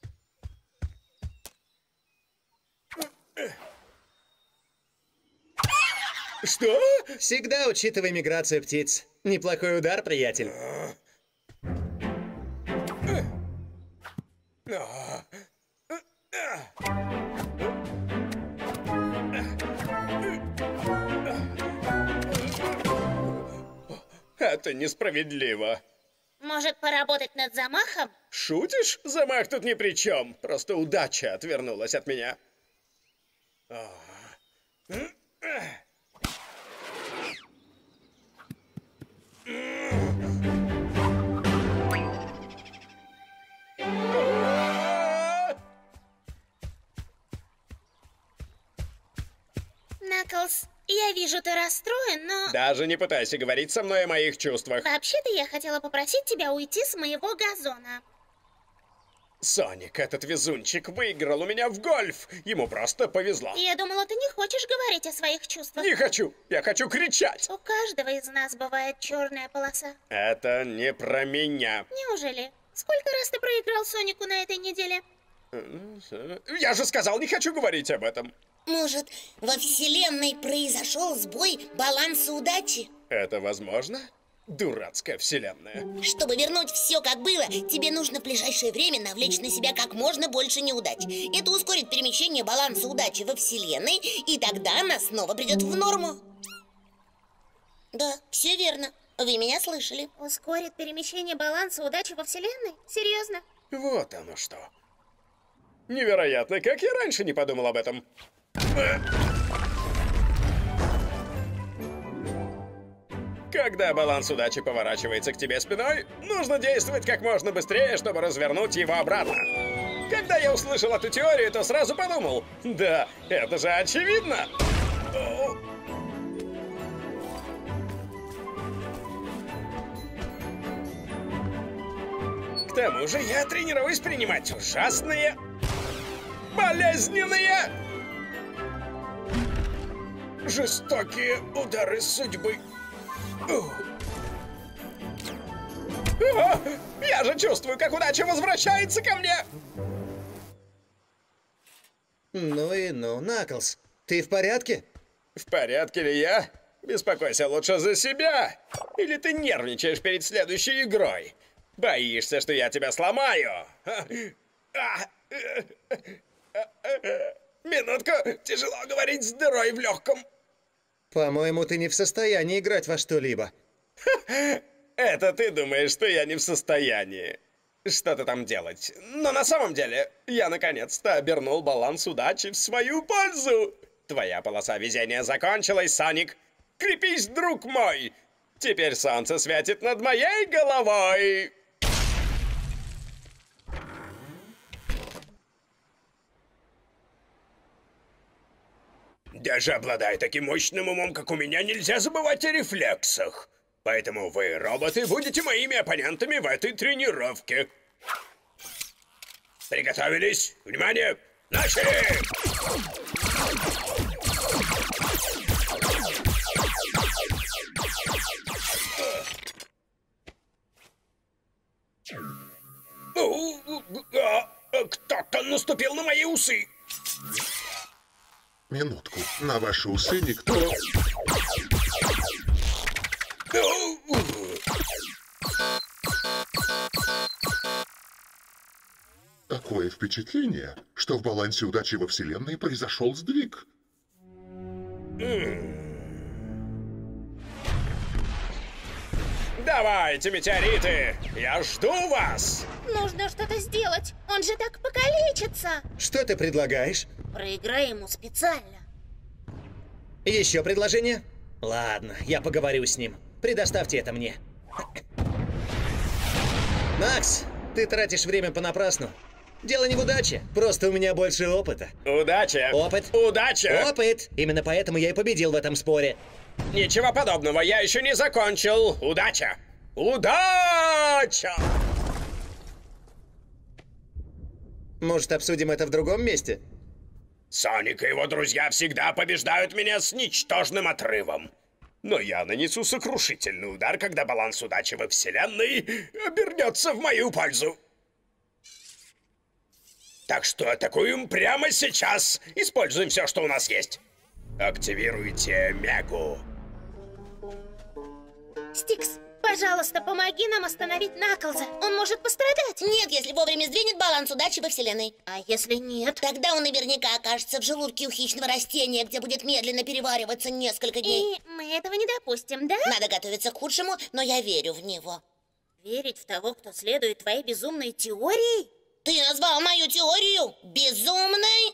Что? Всегда учитывай миграцию птиц. Неплохой удар, приятель. Это несправедливо. Может, поработать над замахом? Шутишь? Замах тут ни при чем. Просто удача отвернулась от меня. Наклз, я вижу, ты расстроен, но... Даже не пытайся говорить со мной о моих чувствах. Вообще-то я хотела попросить тебя уйти с моего газона. Соник, этот везунчик, выиграл у меня в гольф. Ему просто повезло. Я думала, ты не хочешь говорить о своих чувствах. Не хочу. Я хочу кричать. У каждого из нас бывает черная полоса. Это не про меня. Неужели? Сколько раз ты проиграл Сонику на этой неделе? Я же сказал, не хочу говорить об этом. Может, во Вселенной произошел сбой баланса удачи? Это возможно? Дурацкая вселенная. Чтобы вернуть все как было, тебе нужно в ближайшее время навлечь на себя как можно больше неудач. Это ускорит перемещение баланса удачи во Вселенной, и тогда она снова придет в норму. Да, все верно. Вы меня слышали. Ускорит перемещение баланса удачи во Вселенной? Серьезно? Вот оно что. Невероятно, как я раньше не подумал об этом. Когда баланс удачи поворачивается к тебе спиной, нужно действовать как можно быстрее, чтобы развернуть его обратно. Когда я услышал эту теорию, то сразу подумал, да, это же очевидно. К тому же я тренируюсь принимать ужасные, болезненные, жестокие удары судьбы. Я же чувствую, как удача возвращается ко мне. Ну и ну, Наклз, ты в порядке? В порядке ли я? Беспокойся лучше за себя. Или ты нервничаешь перед следующей игрой? Боишься, что я тебя сломаю? Минутку, тяжело говорить с дырой в легком. По-моему, ты не в состоянии играть во что-либо. Это ты думаешь, что я не в состоянии что-то там делать. Но на самом деле, я наконец-то обернул баланс удачи в свою пользу. Твоя полоса везения закончилась, Соник. Крепись, друг мой. Теперь солнце светит над моей головой. Даже обладая таким мощным умом, как у меня, нельзя забывать о рефлексах. Поэтому вы, роботы, будете моими оппонентами в этой тренировке. Приготовились? Внимание! Начали! Кто-то наступил на мои усы. Минутку. На ваши усы никто... Такое впечатление, что в балансе удачи во Вселенной произошел сдвиг. Давайте, метеориты! Я жду вас! Нужно что-то сделать. Он же так покалечится. Что ты предлагаешь? Проиграй ему специально. Еще предложение? Ладно, я поговорю с ним. Предоставьте это мне. Макс, ты тратишь время понапрасну. Дело не в удаче, просто у меня больше опыта. Удача! Опыт. Удача! Опыт! Именно поэтому я и победил в этом споре. Ничего подобного, я еще не закончил. Удача! Удача! Может, обсудим это в другом месте? Соник и его друзья всегда побеждают меня с ничтожным отрывом. Но я нанесу сокрушительный удар, когда баланс удачи во Вселенной обернется в мою пользу. Так что атакуем прямо сейчас. Используем все, что у нас есть. Активируйте Мегу. Стикс, пожалуйста, помоги нам остановить Наклза. Он может пострадать. Нет, если вовремя сдвинет баланс удачи во Вселенной. А если нет? Тогда он наверняка окажется в желудке у хищного растения, где будет медленно перевариваться несколько дней. И мы этого не допустим, да? Надо готовиться к худшему, но я верю в него. Верить в того, кто следует твоей безумной теории? Ты назвал мою теорию безумной?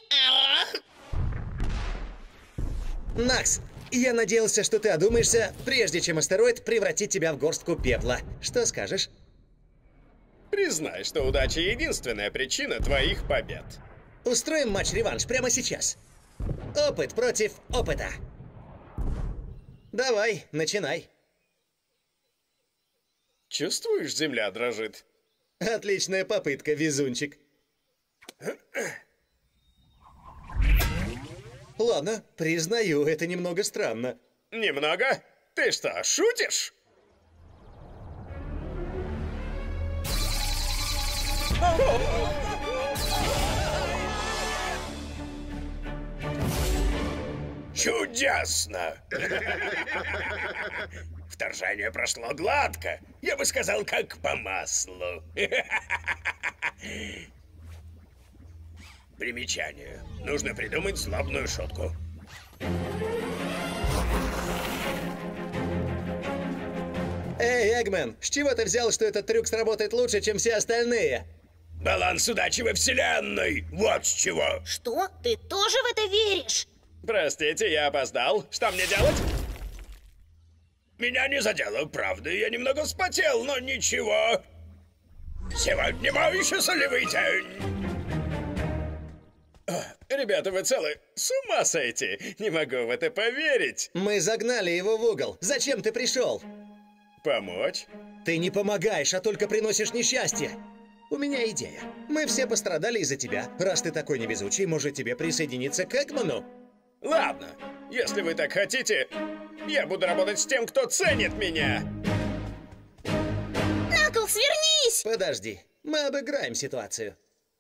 Накс, я надеялся, что ты одумаешься, прежде чем астероид превратит тебя в горстку пепла. Что скажешь? Признай, что удача — единственная причина твоих побед. Устроим матч-реванш прямо сейчас. Опыт против опыта. Давай, начинай. Чувствуешь, земля дрожит? Отличная попытка, везунчик. Ладно, признаю, это немного странно. Немного? Ты что, шутишь? Чудесно! Вторжение прошло гладко. Я бы сказал, как по маслу. Примечание. Нужно придумать злобную шутку. Эй, Эггмен, с чего ты взял, что этот трюк сработает лучше, чем все остальные? Баланс удачи во Вселенной! Вот с чего! Что? Ты тоже в это веришь? Простите, я опоздал. Что мне делать? Меня не задело, правда. Я немного вспотел, но ничего. Сегодня мой счастливый день. Ребята, вы целы? С ума сойти! Не могу в это поверить. Мы загнали его в угол. Зачем ты пришел? Помочь? Ты не помогаешь, а только приносишь несчастье. У меня идея. Мы все пострадали из-за тебя. Раз ты такой невезучий, может тебе присоединиться к Эггману? Ладно, если вы так хотите, я буду работать с тем, кто ценит меня. Наклз, вернись! Подожди, мы обыграем ситуацию.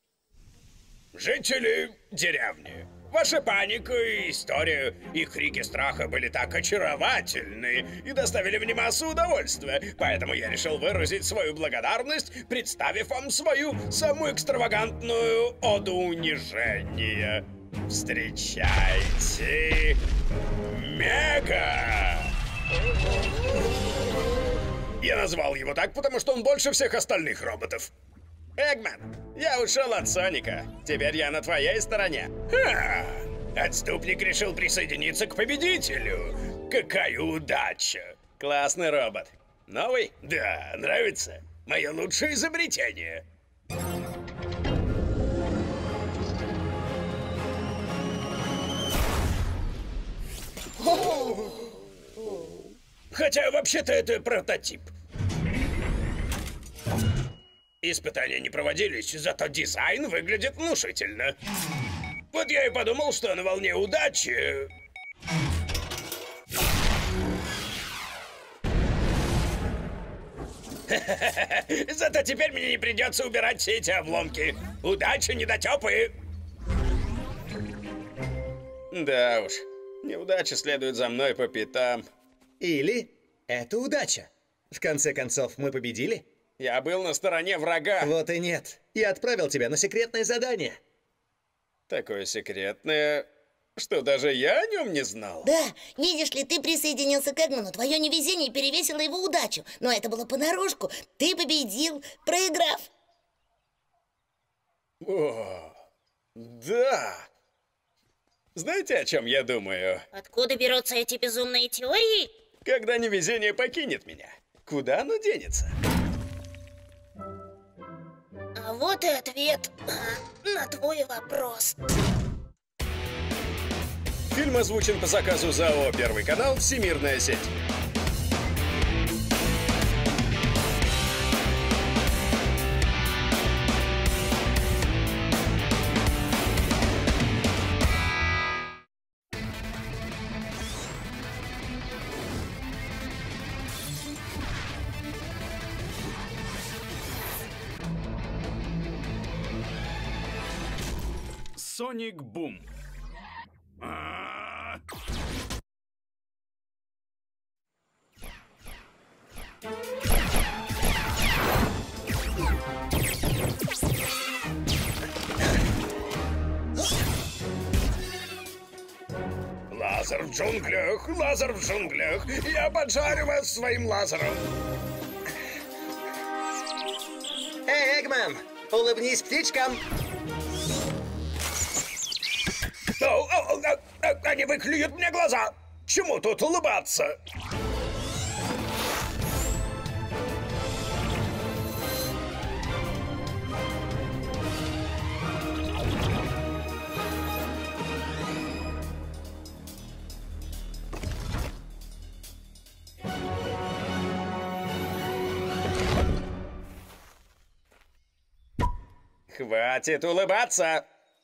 Жители деревни. Ваша паника и история и крики страха были так очаровательны и доставили мне массу удовольствия. Поэтому я решил выразить свою благодарность, представив вам свою самую экстравагантную оду унижения. Встречайте, Мега! Я назвал его так, потому что он больше всех остальных роботов. Эггмен, я ушел от Соника. Теперь я на твоей стороне. Ха! Отступник решил присоединиться к победителю. Какая удача! Классный робот. Новый? Да, нравится? Мое лучшее изобретение. Хотя, вообще-то, это прототип. Испытания не проводились, зато дизайн выглядит внушительно. Вот я и подумал, что на волне удачи... Зато теперь мне не придется убирать все эти обломки. Удачи, недотёпы! Да уж, неудача следует за мной по пятам. Или это удача. В конце концов, мы победили? Я был на стороне врага. Вот и нет. Я отправил тебя на секретное задание. Такое секретное, что даже я о нем не знал. Да, видишь ли, ты присоединился к Эгману, твое невезение перевесило его удачу. Но это было понарошку. Ты победил, проиграв. О, да. Знаете, о чем я думаю? Откуда берутся эти безумные теории? Когда невезение покинет меня, куда оно денется? А вот и ответ на твой вопрос. Фильм озвучен по заказу ЗАО «Первый канал. Всемирная сеть». Соник Бум. Лазер в джунглях, лазер в джунглях. Я поджарю вас своим лазером. Эй, Эгман, улыбнись птичкам. Они выклюют мне глаза. Чему тут улыбаться? Хватит улыбаться!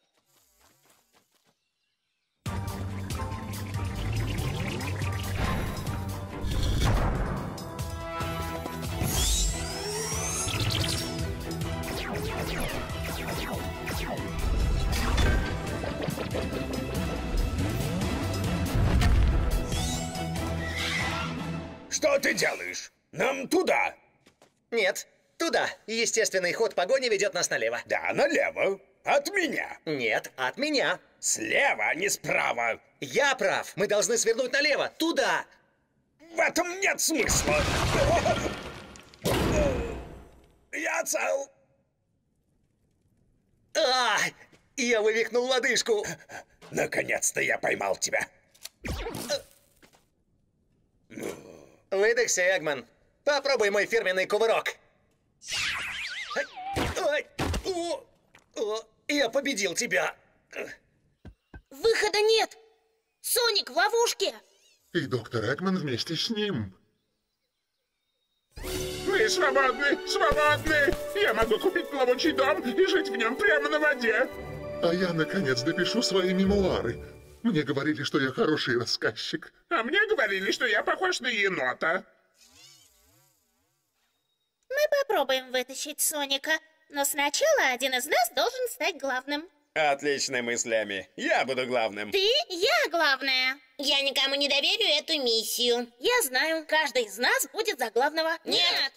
Что ты делаешь? Нам туда. Нет, туда. Естественный ход погони ведет нас налево. Да, налево. От меня. Нет, от меня. Слева, а не справа. Я прав. Мы должны свернуть налево. Туда. В этом нет смысла. Я цел. А, я вывихнул лодыжку. Наконец-то я поймал тебя. Выдохся, Эгман. Попробуй мой фирменный кувырок. Ой, я победил тебя. Выхода нет! Соник в ловушке! И доктор Эгман вместе с ним. Мы свободны, свободны! Я могу купить плавучий дом и жить в нем прямо на воде. А я, наконец, допишу свои мемуары. Мне говорили, что я хороший рассказчик. А мне говорили, что я похож на енота. Мы попробуем вытащить Соника, но сначала один из нас должен стать главным. Отличной мыслями. Я буду главным. Ты, я главная. Я никому не доверю эту миссию. Я знаю, каждый из нас будет за главного. Нет.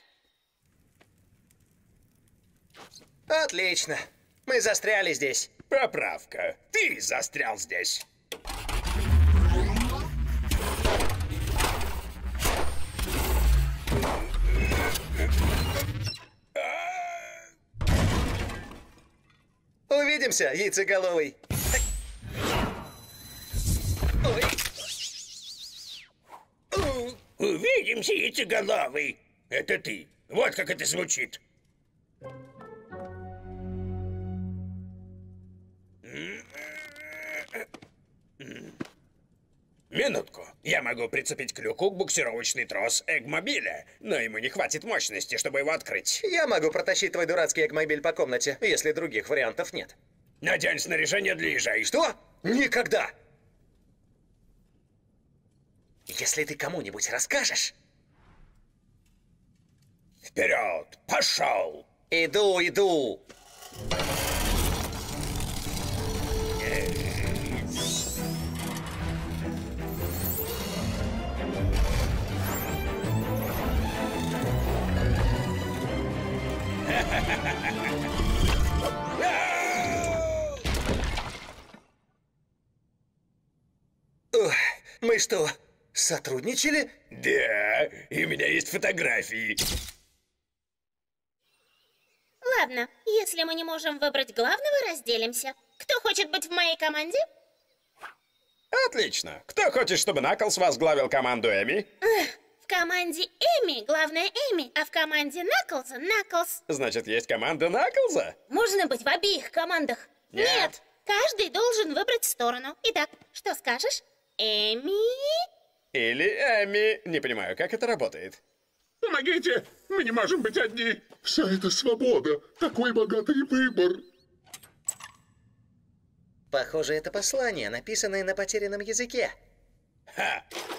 Отлично. Мы застряли здесь. Поправка. Ты застрял здесь. Увидимся, яйцеголовый. Ой. Увидимся, яйцеголовый. Это ты. Вот как это звучит. Минутку. Я могу прицепить к люку буксировочный трос Эгмобиля, но ему не хватит мощности, чтобы его открыть. Я могу протащить твой дурацкий Эгмобиль по комнате, если других вариантов нет. Надень снаряжение для ежей. Что? Никогда! Если ты кому-нибудь расскажешь... Вперед! Пошел! Иду! Мы что, сотрудничали? Да, и у меня есть фотографии. Ладно, если мы не можем выбрать главного, разделимся. Кто хочет быть в моей команде? Отлично. Кто хочет, чтобы Наклз возглавил команду Эми? В команде Эми главное Эми, а в команде Наклза Наклз. Значит, есть команда Наклза? Можно быть в обеих командах? Нет. Каждый должен выбрать сторону. Итак, что скажешь? Эми? Или Эми. Не понимаю, как это работает. Помогите! Мы не можем быть одни! Вся эта свобода! Такой богатый выбор! Похоже, это послание, написанное на потерянном языке. Ха!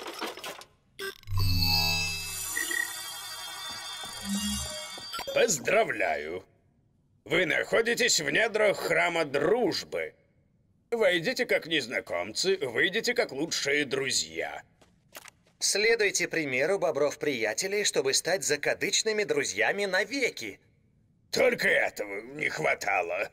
Поздравляю! Вы находитесь в недрах храма дружбы. Войдите как незнакомцы, выйдите как лучшие друзья. Следуйте примеру бобров-приятелей, чтобы стать закадычными друзьями навеки. Только этого не хватало.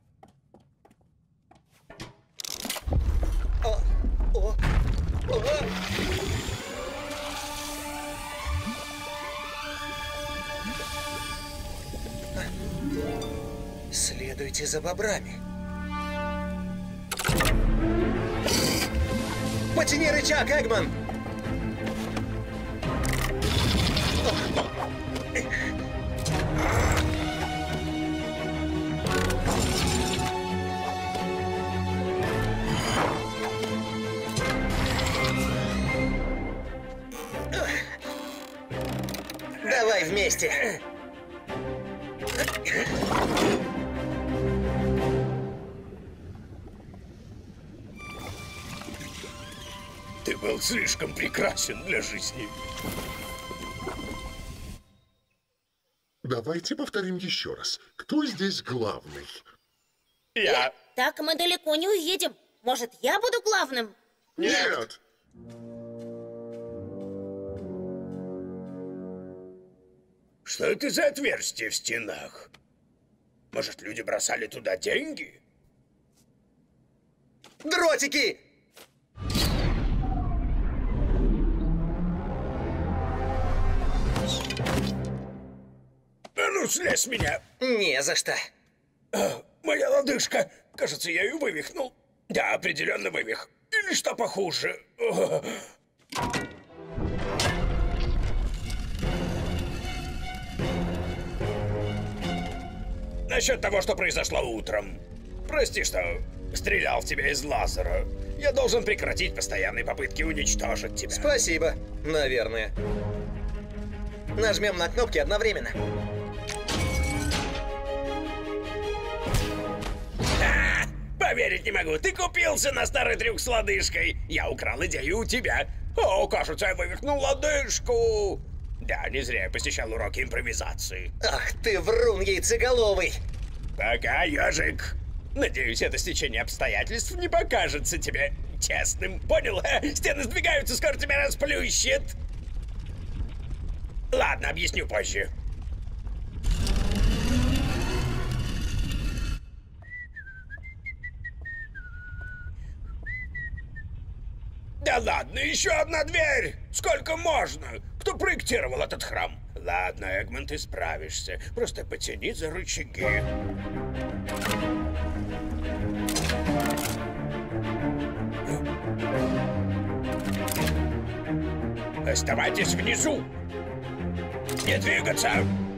Следуйте за бобрами. Потяни рычаг, Эгман! Давай вместе. Ты был слишком прекрасен для жизни. Давайте повторим еще раз. Кто здесь главный? Я... Так мы далеко не уедем. Может, я буду главным? Нет! Что это за отверстие в стенах? Может, люди бросали туда деньги? Дротики! А ну, слезь с меня! Не за что. Моя лодыжка! Кажется, я ее вывихнул. Да, определенно вывих. Или что похуже. Насчет того, что произошло утром. Прости, что стрелял в тебя из лазера. Я должен прекратить постоянные попытки уничтожить тебя. Спасибо, наверное. Нажмем на кнопки одновременно. Поверить не могу, ты купился на старый трюк с лодыжкой. Я украл идею у тебя. О, кажется, я вывихнул лодыжку. Да, не зря я посещал уроки импровизации. Ах ты врун яйцеголовый. Пока, ежик. Надеюсь, это стечение обстоятельств не покажется тебе честным. Понял? Стены сдвигаются, скоро тебя расплющит. Ладно, объясню позже. Да ладно, еще одна дверь! Сколько можно? Кто проектировал этот храм? Ладно, Эгман, ты справишься. Просто потяни за рычаги. Оставайтесь внизу! Не двигаться!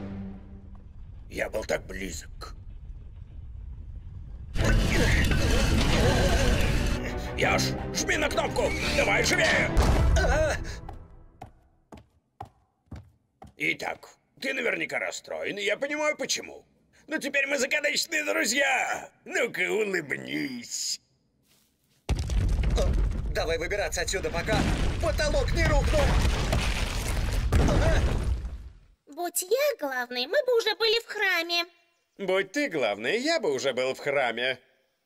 Я был так близок. Яш, жми на кнопку! Давай живее! Итак, ты наверняка расстроен, и я понимаю, почему. Но теперь мы закадычные друзья! Ну-ка, улыбнись! Давай выбираться отсюда, пока потолок не рухнул. Будь я главной, мы бы уже были в храме. Будь ты главный, я бы уже был в храме.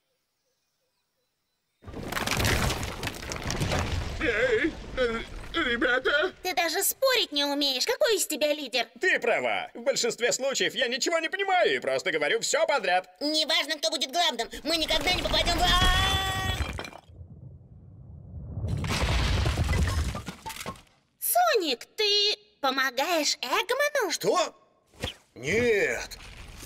Эй, ребята! Ты даже спорить не умеешь. Какой из тебя лидер? Ты права. В большинстве случаев я ничего не понимаю и просто говорю все подряд. Неважно, кто будет главным, мы никогда не попадем в... Соник, ты помогаешь Эгману? Что? Нет.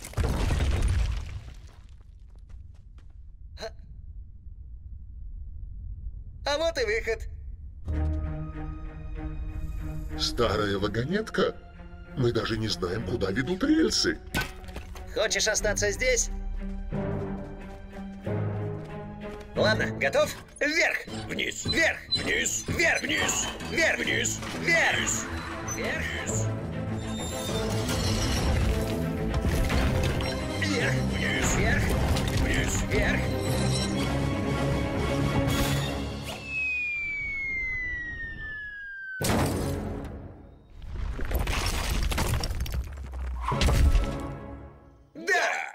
А вот и выход. Старая вагонетка? Мы даже не знаем, куда ведут рельсы. Хочешь остаться здесь? Ладно, готов? Вверх! Вниз. Вверх! Вниз. Вверх! Вниз. Вверх! Вниз. Вверх! Вниз. Вверх! Вниз. Вверх! Вниз. Вверх! Вниз. Вверх! Да!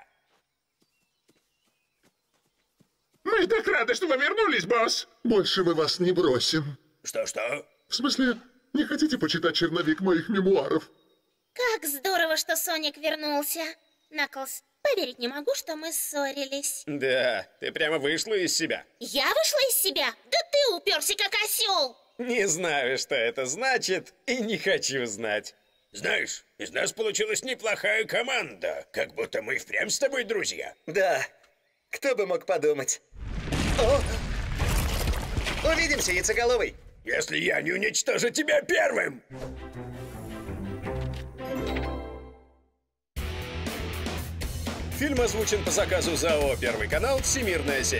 Мы так рады, что вы вернулись, босс! Больше мы вас не бросим. Что-что? В смысле, не хотите почитать черновик моих мемуаров? Как здорово, что Соник вернулся. Наклз, поверить не могу, что мы ссорились. Да, ты прямо вышла из себя. Я вышла из себя? Да ты уперся, как осел. Не знаю, что это значит, и не хочу знать. Знаешь, из нас получилась неплохая команда. Как будто мы впрямь с тобой друзья. Да, кто бы мог подумать. О! Увидимся, яйцеголовый. Если я не уничтожу тебя первым. Фильм озвучен по заказу ЗАО «Первый канал. Всемирная сеть».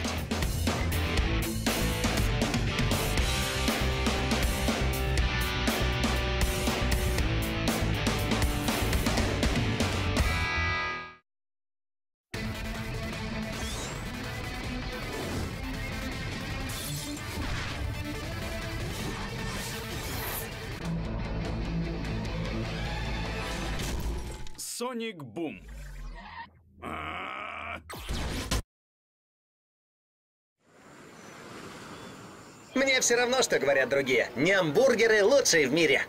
Соник Бум. Мне все равно, что говорят другие. Нямбургеры лучшие в мире.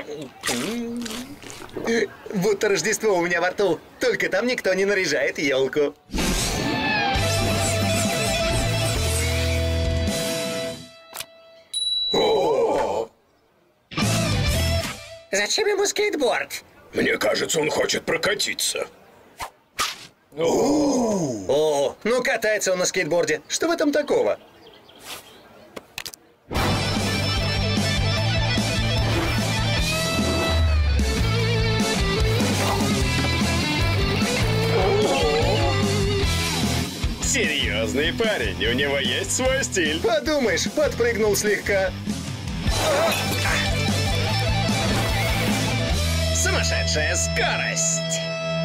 Будто Рождество у меня во рту. Только там никто не наряжает елку. Зачем ему скейтборд? Мне кажется, он хочет прокатиться. О, ну катается он на скейтборде. Что в этом такого? Серьезный парень, у него есть свой стиль. Подумаешь, подпрыгнул слегка. Сумасшедшая скорость.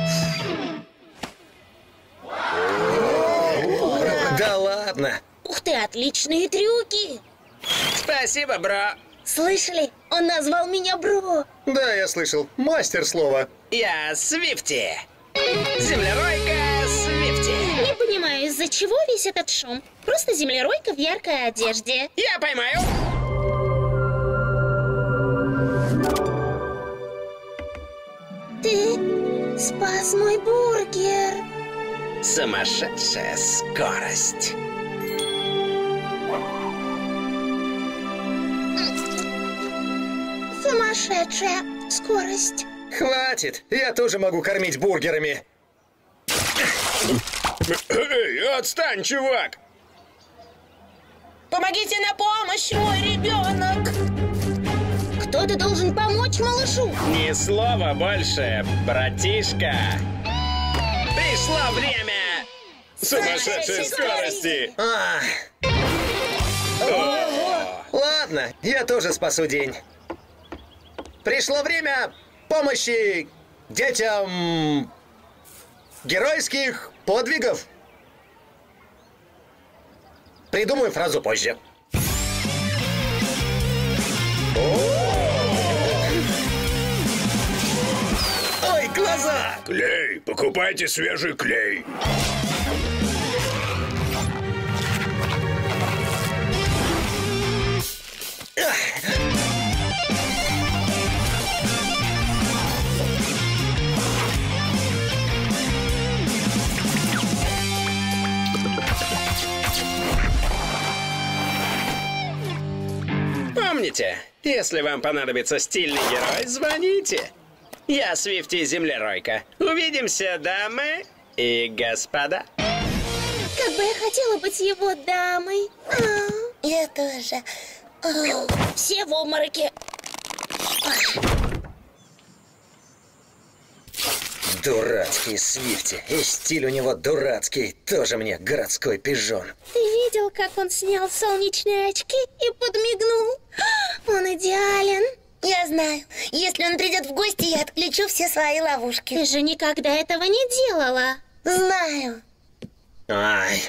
Да ладно. Ух ты, отличные трюки. Спасибо, бро. Слышали? Он назвал меня бро. Да, я слышал. Мастер слова. Я Свифти. Землеройка Свифти. Не понимаю, из-за чего весь этот шум. Просто землеройка в яркой одежде. Я поймаю. Ты спас мой бургер. Сумасшедшая скорость. Сумасшедшая скорость. Хватит, я тоже могу кормить бургерами. Эй, отстань, чувак! Помогите на помощь, мой ребенок! Кто-то должен помочь малышу. Ни слова больше, братишка. Пришло время сумасшедшей скорости. Ладно, я тоже спасу день. Пришло время помощи детям геройских подвигов. Придумаю фразу позже. Ой, глаза! Клей, покупайте свежий клей. Помните, если вам понадобится стильный герой, звоните. Я Свифти Землеройка. Увидимся, дамы и господа. Как бы я хотела быть его дамой. Я тоже. Все в обмороке. Дурацкий Свифти. И стиль у него дурацкий. Тоже мне городской пижон. Ты видел, как он снял солнечные очки и подмигнул? Он идеален. Я знаю. Если он придет в гости, я отключу все свои ловушки. Ты же никогда этого не делала. Знаю. Ай.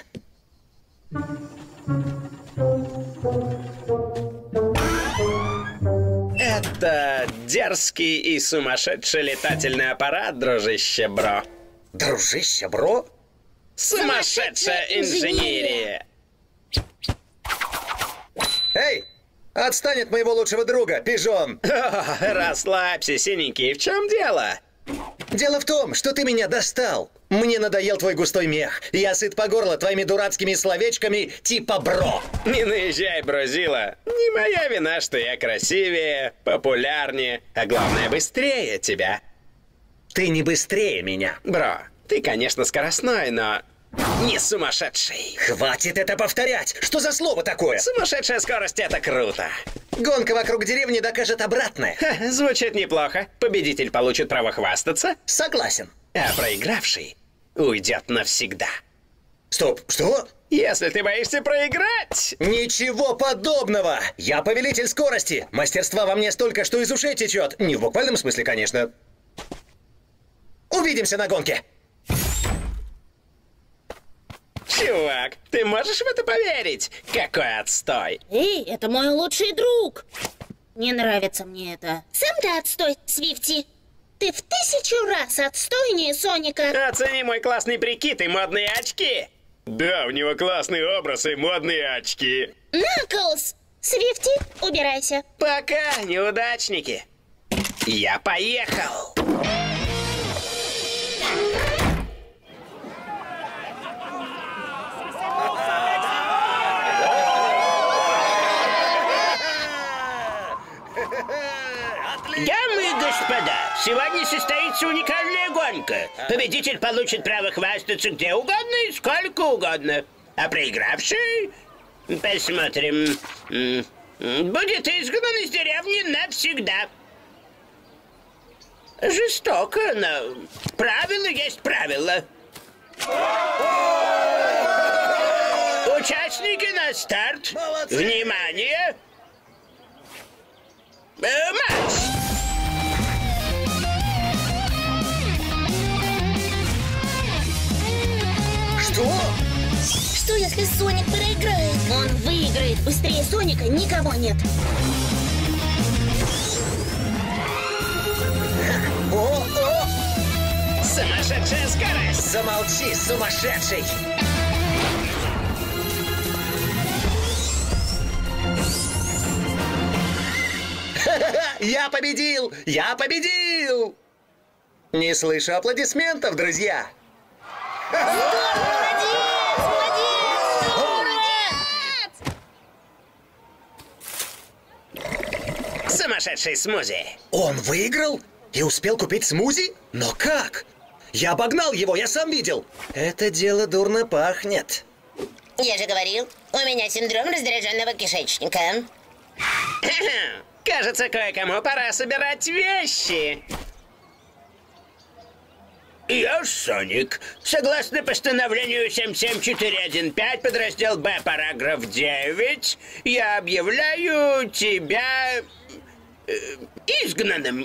Это дерзкий и сумасшедший летательный аппарат, дружище Бро. Дружище Бро? Сумасшедшая инженерия. Эй! Отстань от моего лучшего друга, пижон! Расслабься, синенький, в чем дело? Дело в том, что ты меня достал. Мне надоел твой густой мех. Я сыт по горло твоими дурацкими словечками типа бро. Не наезжай, Брозила. Не моя вина, что я красивее, популярнее, а главное, быстрее тебя. Ты не быстрее меня. Бро, ты, конечно, скоростной, но не сумасшедший. Хватит это повторять. Что за слово такое? Сумасшедшая скорость — это круто. Гонка вокруг деревни докажет обратное. Ха, звучит неплохо. Победитель получит право хвастаться, Согласен. а проигравший уйдет навсегда. Стоп, что? Если ты боишься проиграть... Ничего подобного! Я повелитель скорости. Мастерства во мне столько, что из ушей течет. Не в буквальном смысле, конечно. Увидимся на гонке. Чувак, ты можешь в это поверить? Какой отстой! Эй, это мой лучший друг. Не нравится мне это. Сам ты отстой, Свифти. Ты в 1000 раз отстойнее Соника. Оцени мой классный прикид и модные очки. Да, у него классный образ и модные очки. Наклз! Свифти, убирайся. Пока, неудачники. Я поехал. Дамы и господа, сегодня состоится уникальная гонка. Победитель получит право хвастаться где угодно и сколько угодно. А проигравший... Посмотрим... Будет изгнан из деревни навсегда. Жестоко, но правило есть правило. Участники на старт. Молодцы! Внимание! Марш! Что? Что, если Соник проиграет? Он выиграет. Быстрее Соника никого нет. О! Сумасшедшая скорость! Замолчи, сумасшедший! Я победил! Я победил! Не слышу аплодисментов, друзья! Сумасшедший смузи! Он выиграл? И успел купить смузи? Но как? Я обогнал его, я сам видел. Это дело дурно пахнет. Я же говорил, у меня синдром раздраженного кишечника. Кажется, кое-кому пора собирать вещи. Я Соник. Согласно постановлению 77415, подраздел Б, параграф 9, я объявляю тебя изгнанным.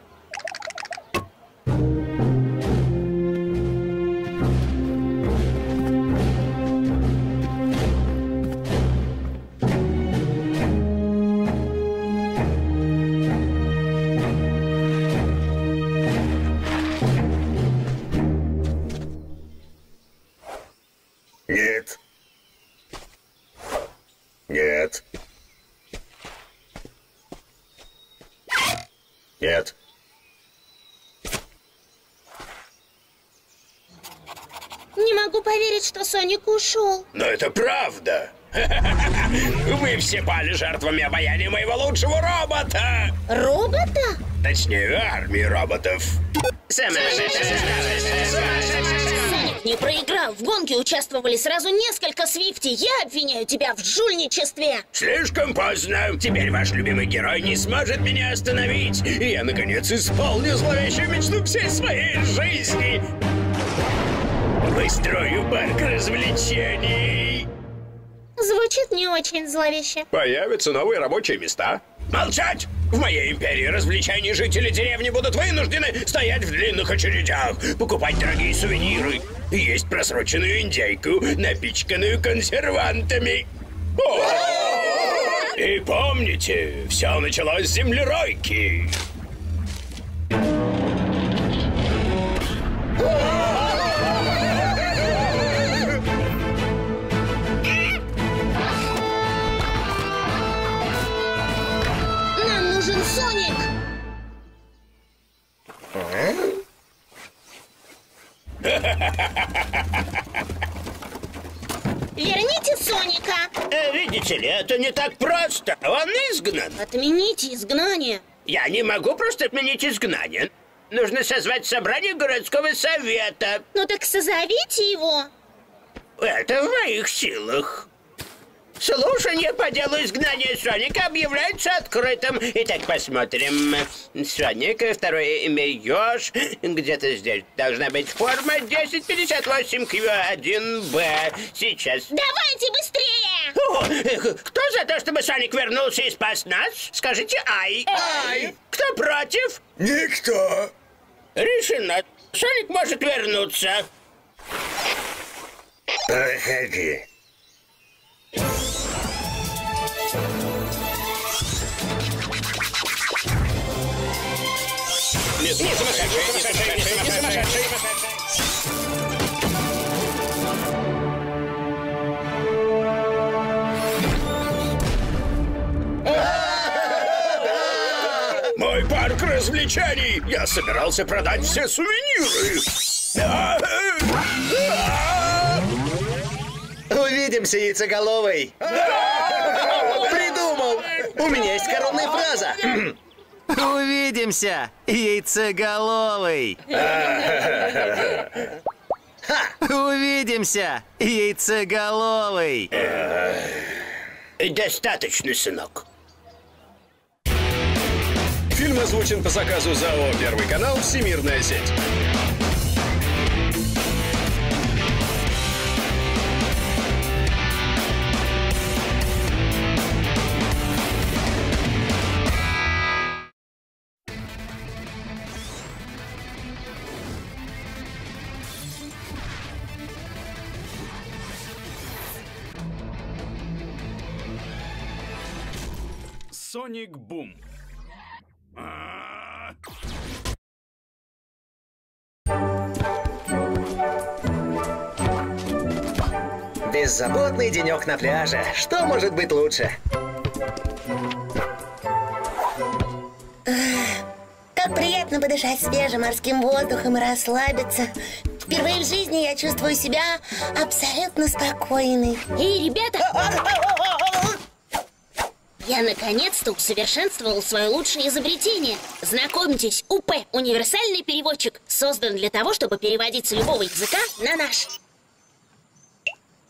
Нет. Нет. Нет. Не могу поверить, что Соник ушел. Но это правда. Вы все пали жертвами обаяния моего лучшего робота. Робота? Точнее, армии роботов. Соник не проиграл. В гонке участвовали сразу несколько Свифти. Я обвиняю тебя в жульничестве. Слишком поздно. Теперь ваш любимый герой не сможет меня остановить. И я, наконец, исполню зловещую мечту всей своей жизни. Построю парк развлечений. Звучит не очень зловеще. Появятся новые рабочие места. Молчать! В моей империи развлечений жители деревни будут вынуждены стоять в длинных очередях, покупать дорогие сувениры, есть просроченную индейку, напичканную консервантами. И помните, все началось с землеройки. Соник! Верните Соника! Видите ли, это не так просто. Он изгнан. Отмените изгнание. Я не могу просто отменить изгнание. Нужно созвать собрание городского совета. Ну так созовите его. Это в моих силах. Слушание по делу изгнания Соника объявляется открытым. Итак, посмотрим. Соник, второе имя Ёж. Где-то здесь должна быть форма 1058Q1B. Сейчас. Давайте быстрее! Кто за то, чтобы Соник вернулся и спас нас? Скажите «Ай». Ай. Кто против? Никто. Решено. Соник может вернуться. Проходи. Не сумасшедший. Мой парк развлечений! Я собирался продать все сувениры! Увидимся, яйцеголовый! Придумал! У меня есть коронная фраза! Увидимся, яйцеголовый! Увидимся, яйцеголовый! Достаточно, сынок. Фильм озвучен по заказу ЗАО «Первый канал. Всемирная сеть». Соник Бум. Беззаботный денек на пляже. Что может быть лучше? Как приятно подышать свежим морским воздухом и расслабиться. Впервые в жизни я чувствую себя абсолютно спокойной. Эй, ребята! Я наконец-то усовершенствовал свое лучшее изобретение. Знакомьтесь, УП – универсальный переводчик. Создан для того, чтобы переводить с любого языка на наш.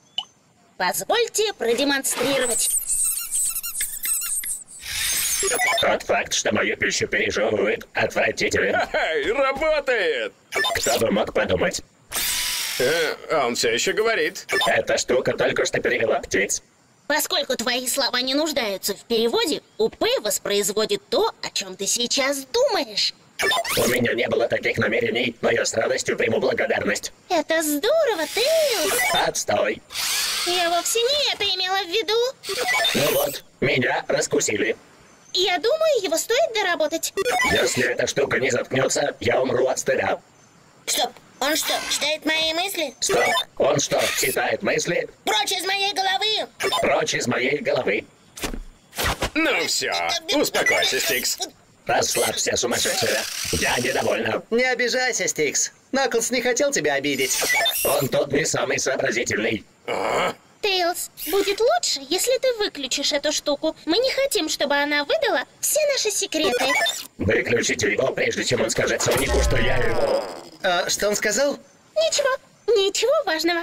Позвольте продемонстрировать. Тот факт, что мою пищу пережевывают, отвратителен. Эй, работает! Кто бы мог подумать? Он все еще говорит. Эта штука только что перевела птиц. Поскольку твои слова не нуждаются в переводе, УП воспроизводит то, о чем ты сейчас думаешь. У меня не было таких намерений, но я с радостью приму благодарность. Это здорово, Тейлз! Отстой. Я вовсе не это имела в виду. Ну вот, меня раскусили. Я думаю, его стоит доработать. Если эта штука не заткнется, я умру от стыда. Стоп, он что, читает мои мысли? Стоп, он что, читает мысли? Прочь из моей головы! Прочь из моей головы. Ну все, успокойся, Стикс. Расслабься, сумасшедшая. Я недовольна. Не обижайся, Стикс. Наклз не хотел тебя обидеть. Он тут не самый сообразительный. Тейлз, будет лучше, если ты выключишь эту штуку. Мы не хотим, чтобы она выдала все наши секреты. Выключите его, прежде чем он скажет Сонику, что я его... Что он сказал? Ничего важного.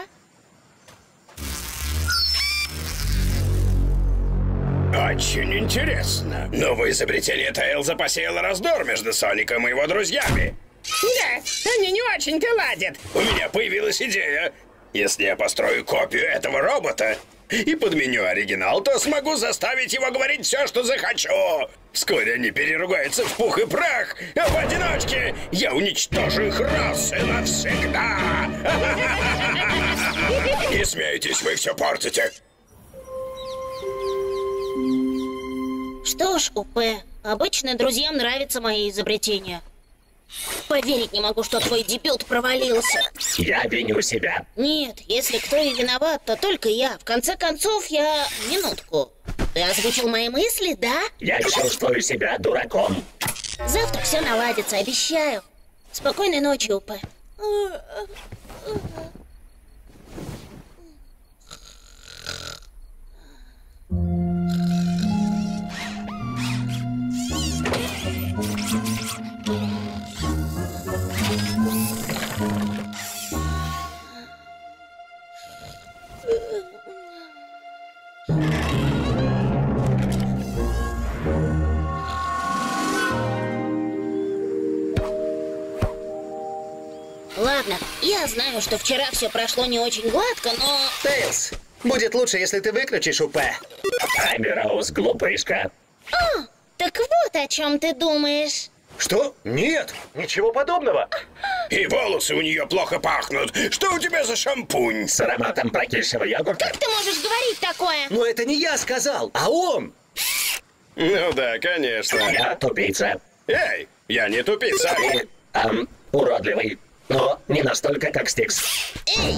Очень интересно. Новое изобретение Тейлза посеяло раздор между Соником и его друзьями. Да, они не очень-то ладят. У меня появилась идея. Если я построю копию этого робота и подменю оригинал, то смогу заставить его говорить все, что захочу. Вскоре они переругаются в пух и прах, а в одиночке я уничтожу их раз и навсегда. Не смейтесь, вы все портите. Что ж, УП, обычно друзьям нравятся мои изобретения. Поверить не могу, что твой дебют провалился. Я виню себя. Нет, если кто и виноват, то только я. В конце концов, я... Минутку. Ты озвучил мои мысли, да? Я чувствую себя дураком. Завтра все наладится, обещаю. Спокойной ночи, УП. Ладно, я знаю, что вчера все прошло не очень гладко, но... Тейлз, будет лучше, если ты выключишь УП. Амироуз, глупышка. О, так вот о чем ты думаешь. Что? Нет, ничего подобного. И волосы у нее плохо пахнут. Что у тебя за шампунь? С ароматом прокисшего йогурта. Как ты можешь говорить такое? Но это не я сказал, а он. Ну да, конечно. Я тупица. Эй, я не тупица. И, уродливый. Но не настолько, как Стикс. Эй!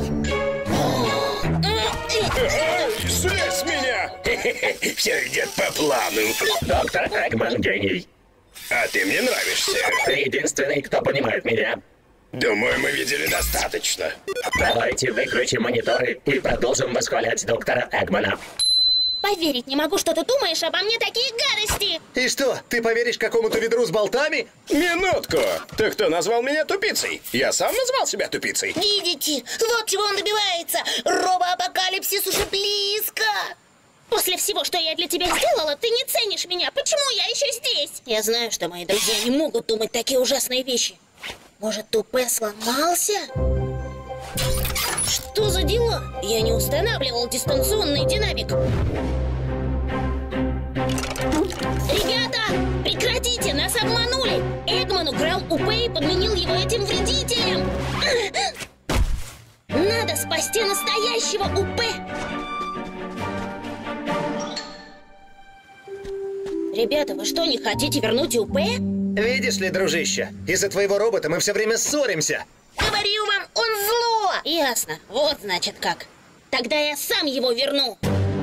Слезь с меня! Все идет по плану. Доктор Эггман гений. А ты мне нравишься. Ты единственный, кто понимает меня. Думаю, мы видели достаточно. Давайте выключим мониторы и продолжим восхвалять доктора Эггмана. Поверить не могу, что ты думаешь обо мне такие гадости. И что, ты поверишь какому-то ведру с болтами? Минутку! Ты кто назвал меня тупицей? Я сам назвал себя тупицей. Видите? Вот чего он добивается. Робоапокалипсис уже близко. После всего, что я для тебя сделала, ты не ценишь меня. Почему я еще здесь? Я знаю, что мои друзья не могут думать такие ужасные вещи. Может, УП сломался? Что за дела? Я не устанавливал дистанционный динамик. Ребята, прекратите, нас обманули. Эггман украл УП и подменил его этим вредителем. Надо спасти настоящего УП. Ребята, вы что, не хотите вернуть УП? Видишь ли, дружище, из-за твоего робота мы все время ссоримся. Говорю вам, он зло. Ясно, вот значит как. Тогда я сам его верну.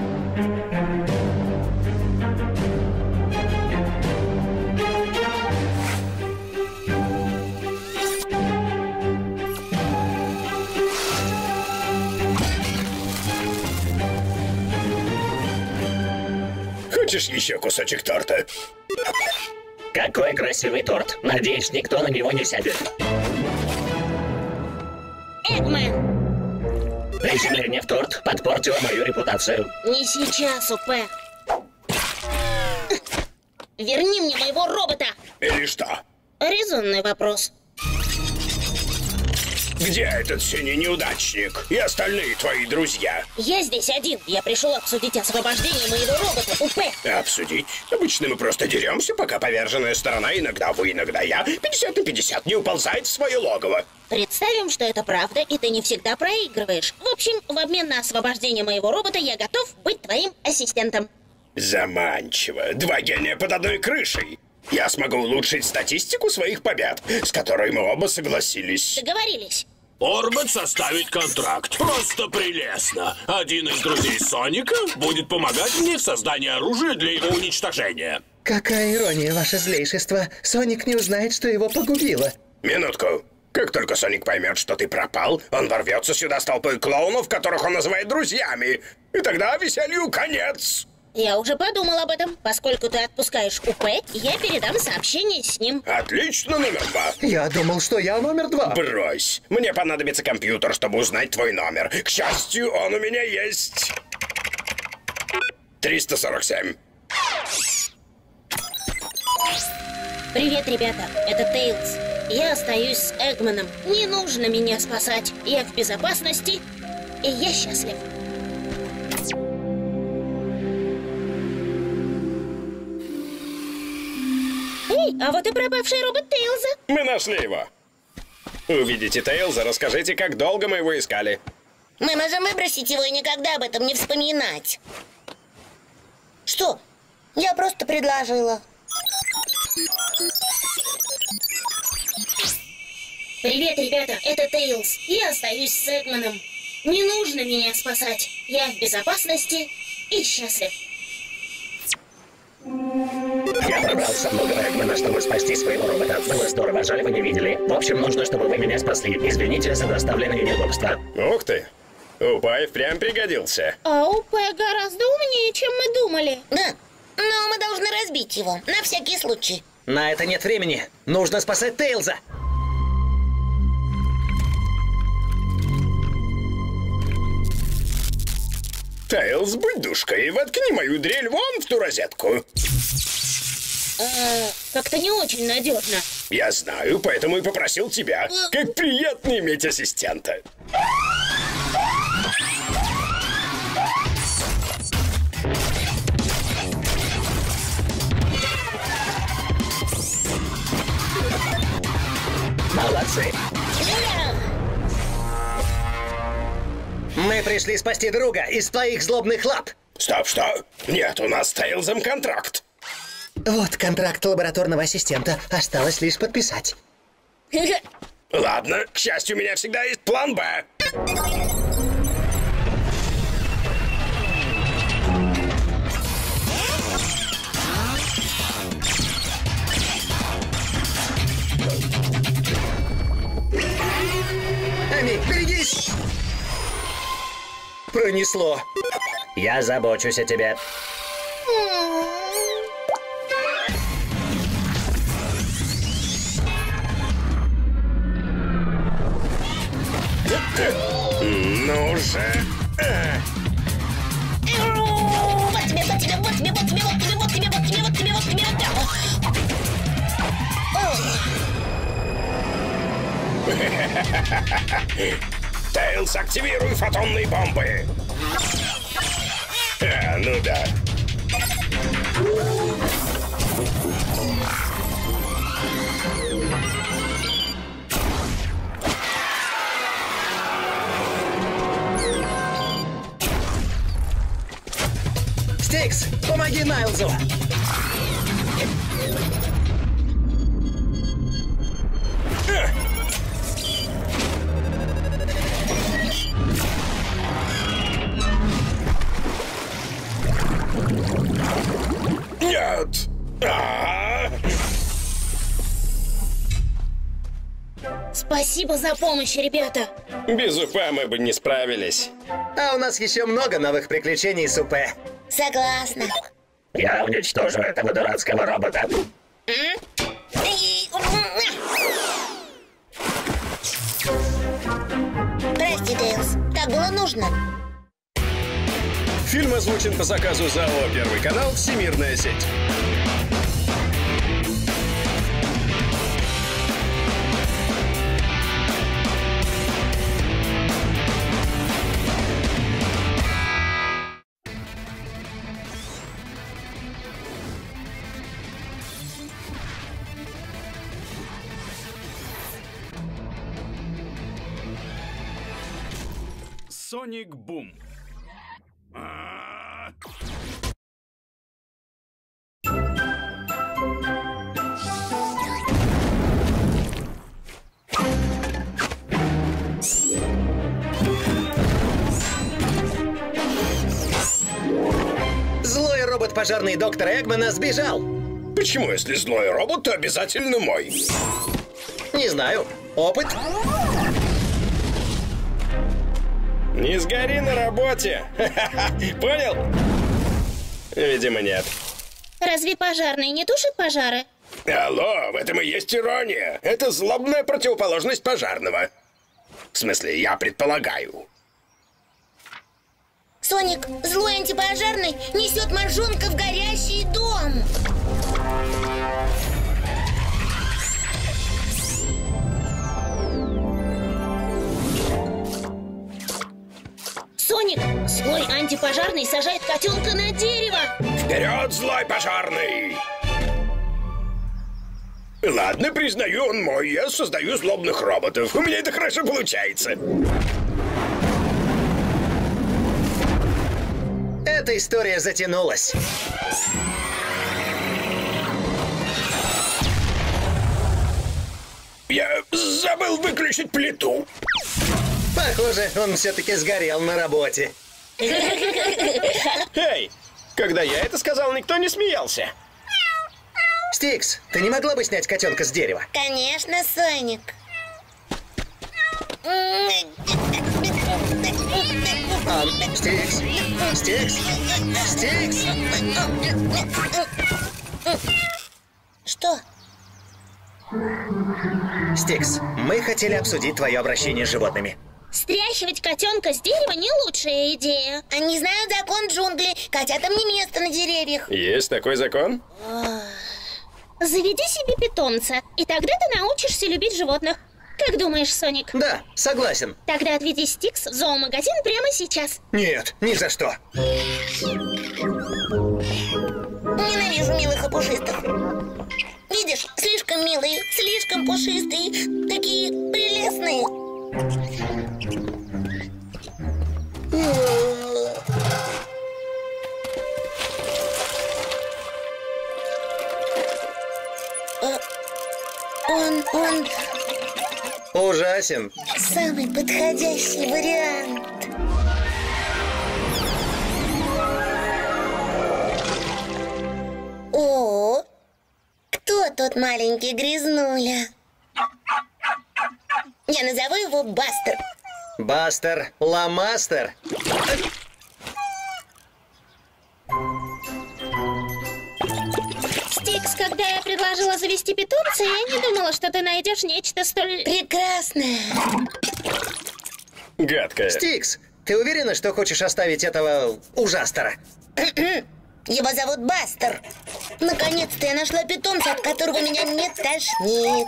Хочешь еще кусочек торта? Какой красивый торт. Надеюсь, никто на него не сядет. Эггман! Приземление в торт подпортило мою репутацию. Не сейчас, УП. Верни мне моего робота! Или что? Резонный вопрос. Где этот синий неудачник и остальные твои друзья? Я здесь один. Я пришел обсудить освобождение моего робота, УП. Обсудить? Обычно мы просто деремся, пока поверженная сторона, иногда вы, иногда я, 50 на 50, не уползает в свое логово. Представим, что это правда, и ты не всегда проигрываешь. В общем, в обмен на освобождение моего робота я готов быть твоим ассистентом. Заманчиво. Два гения под одной крышей. Я смогу улучшить статистику своих побед, с которой мы оба согласились. Договорились. Орбит составить контракт. Просто прелестно. Один из друзей Соника будет помогать мне в создании оружия для его уничтожения. Какая ирония, ваше злейшество. Соник не узнает, что его погубило. Минутку. Как только Соник поймет, что ты пропал, он ворвется сюда с толпой клоунов, которых он называет друзьями. И тогда веселью конец. Я уже подумал об этом. Поскольку ты отпускаешь УП, я передам сообщение с ним. Отлично, номер 2. Я думал, что я номер 2. Брось. Мне понадобится компьютер, чтобы узнать твой номер. К счастью, он у меня есть. 347. Привет, ребята. Это Тейлз. Я остаюсь с Эгманом. Не нужно меня спасать. Я в безопасности, и я счастлив. Эй, а вот и пропавший робот Тейлза. Мы нашли его. Увидите Тейлза, расскажите, как долго мы его искали. Мы можем выбросить его и никогда об этом не вспоминать. Что? Я просто предложила. Привет, ребята, это Тейлз. Я остаюсь с Эгманом. Не нужно меня спасать. Я в безопасности и счастлив. Я пробрался в логово Эгмана, чтобы спасти своего робота. Было здорово, жаль, вы не видели. В общем, нужно, чтобы вы меня спасли. Извините за доставленные неудобства. Ух ты! Упай впрямь пригодился. А УП гораздо умнее, чем мы думали. Да, но мы должны разбить его, на всякий случай. На это нет времени. Нужно спасать Тейлза. Тейлз, будь душкой, воткни мою дрель вон в ту розетку. Как-то не очень надежно. Я знаю, поэтому и попросил тебя. Как приятно иметь ассистента. Молодцы. Мы пришли спасти друга из твоих злобных лап. Стоп, что? Нет, у нас с Тейлзом контракт. Вот контракт лабораторного ассистента. Осталось лишь подписать. Ладно, к счастью, у меня всегда есть план Б. Эми, берегись! Пронесло. Я забочусь о тебе. Ну же. Вот тебе, вот тебе, вот тебе, вот тебе, вот тебе, вот тебе, вот тебе, вот тебе, вот тебе, вот тебе. Тейлз, активируй фотонные бомбы. Ну да. Стикс, помоги Найлзу. Нет. Спасибо за помощь, ребята. Без УП мы бы не справились. А у нас еще много новых приключений с УП. Согласна. Я уничтожу этого дурацкого робота. Прости, Тейлз. Так было нужно. Фильм озвучен по заказу ЗАО «Первый канал. Всемирная сеть». Соник Бум. Злой робот-пожарный доктора Эгмана сбежал. Почему, если злой робот, то обязательно мой? Не знаю. Опыт? Не сгори на работе. Понял? Видимо, нет. Разве пожарные не тушат пожары? Алло, в этом и есть ирония. Это злобная противоположность пожарного. В смысле, я предполагаю. Соник, злой антипожарный, несет моржонка в горящий дом. Соник, злой антипожарный сажает котенка на дерево. Вперед, злой пожарный! Ладно, признаю, он мой. Я создаю злобных роботов. У меня это хорошо получается. Эта история затянулась. Я забыл выключить плиту. Похоже, он все-таки сгорел на работе. Эй, когда я это сказал, никто не смеялся. Стикс, ты не могла бы снять котенка с дерева? Конечно, Соник. Стикс, Стикс, Стикс. Что? Стикс, мы хотели обсудить твое обращение с животными. Стряхивать котенка с дерева не лучшая идея. Они знают закон джунглей. Котятам не место на деревьях. Есть такой закон? Заведи себе питомца, и тогда ты научишься любить животных. Как думаешь, Соник? Да, согласен. Тогда отведи Стикс в зоомагазин прямо сейчас. Нет, ни за что. Ненавижу милых и пушистых. Видишь, слишком милые, слишком пушистые, такие прелестные. Он ужасен. самый подходящий вариант. О, кто тот маленький грязнуля? Я назову его Бастер. Бастер, Ламастер. Стикс, когда я предложила завести питомца, я не думала, что ты найдешь нечто столь... Прекрасное. Гадкое. Стикс, ты уверена, что хочешь оставить этого ужастера? Его зовут Бастер. Наконец-то я нашла питомца, от которого меня не тошнит.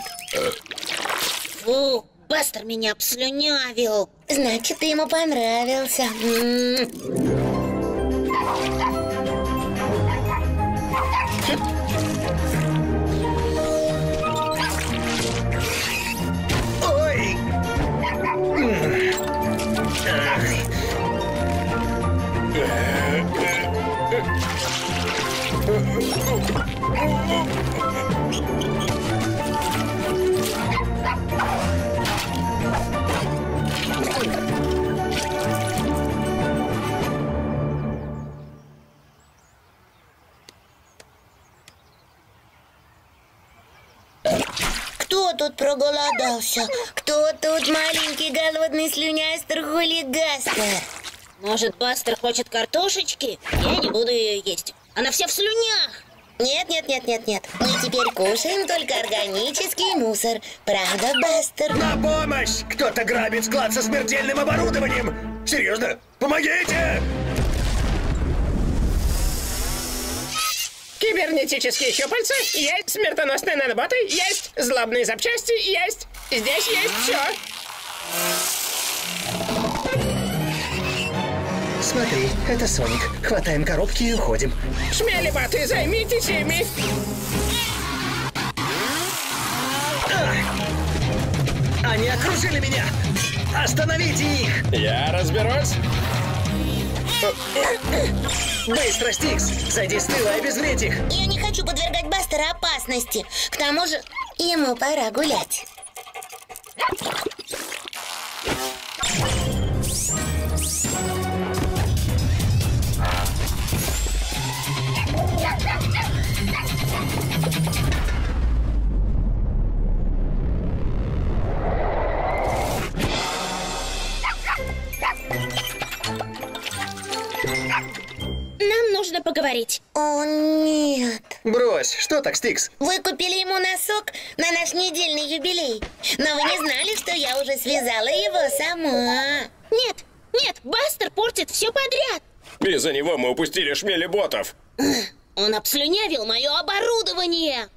Фу, Бастер меня обслюнявил. Значит, ты ему понравился. Ой! Кто тут проголодался? Кто тут маленький голодный слюнястер хулигастер? Может, Бастер хочет картошечки? Я не буду ее есть. Она вся в слюнях. Нет. Мы теперь кушаем только органический мусор. Правда, Бастер? На помощь! Кто-то грабит склад со смертельным оборудованием! Серьезно? Помогите! Кибернетические щупальца, есть смертоносные наноботы, есть злобные запчасти, есть. Здесь есть все. Смотри, это Соник. Хватаем коробки и уходим. Шмелебаты, займитесь ими. Они окружили меня! Остановите их! Я разберусь. Быстро, Стикс! Зайди с тыла и обезвредь их! Я не хочу подвергать Бастера опасности. К тому же, ему пора гулять. Нам нужно поговорить. О, нет. Брось, что так, Стикс? Вы купили ему носок на наш недельный юбилей. Но вы не знали, что я уже связала его сама. Нет, нет, Бастер портит все подряд. Из-за него мы упустили шмели ботов. Он обслюнявил мое оборудование.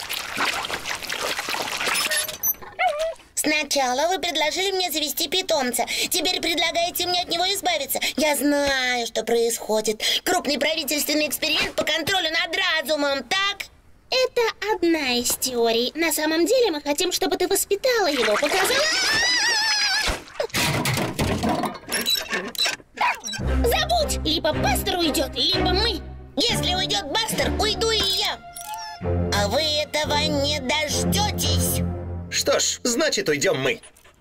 Сначала вы предложили мне завести питомца. Теперь предлагаете мне от него избавиться. Я знаю, что происходит. Крупный правительственный эксперимент по контролю над разумом, так? Это одна из теорий. На самом деле мы хотим, чтобы ты воспитала его, показала... Забудь! Либо Бастер уйдет, либо мы. Если уйдет Бастер, уйду и я. А вы этого не дождетесь. Что ж, значит, уйдем мы.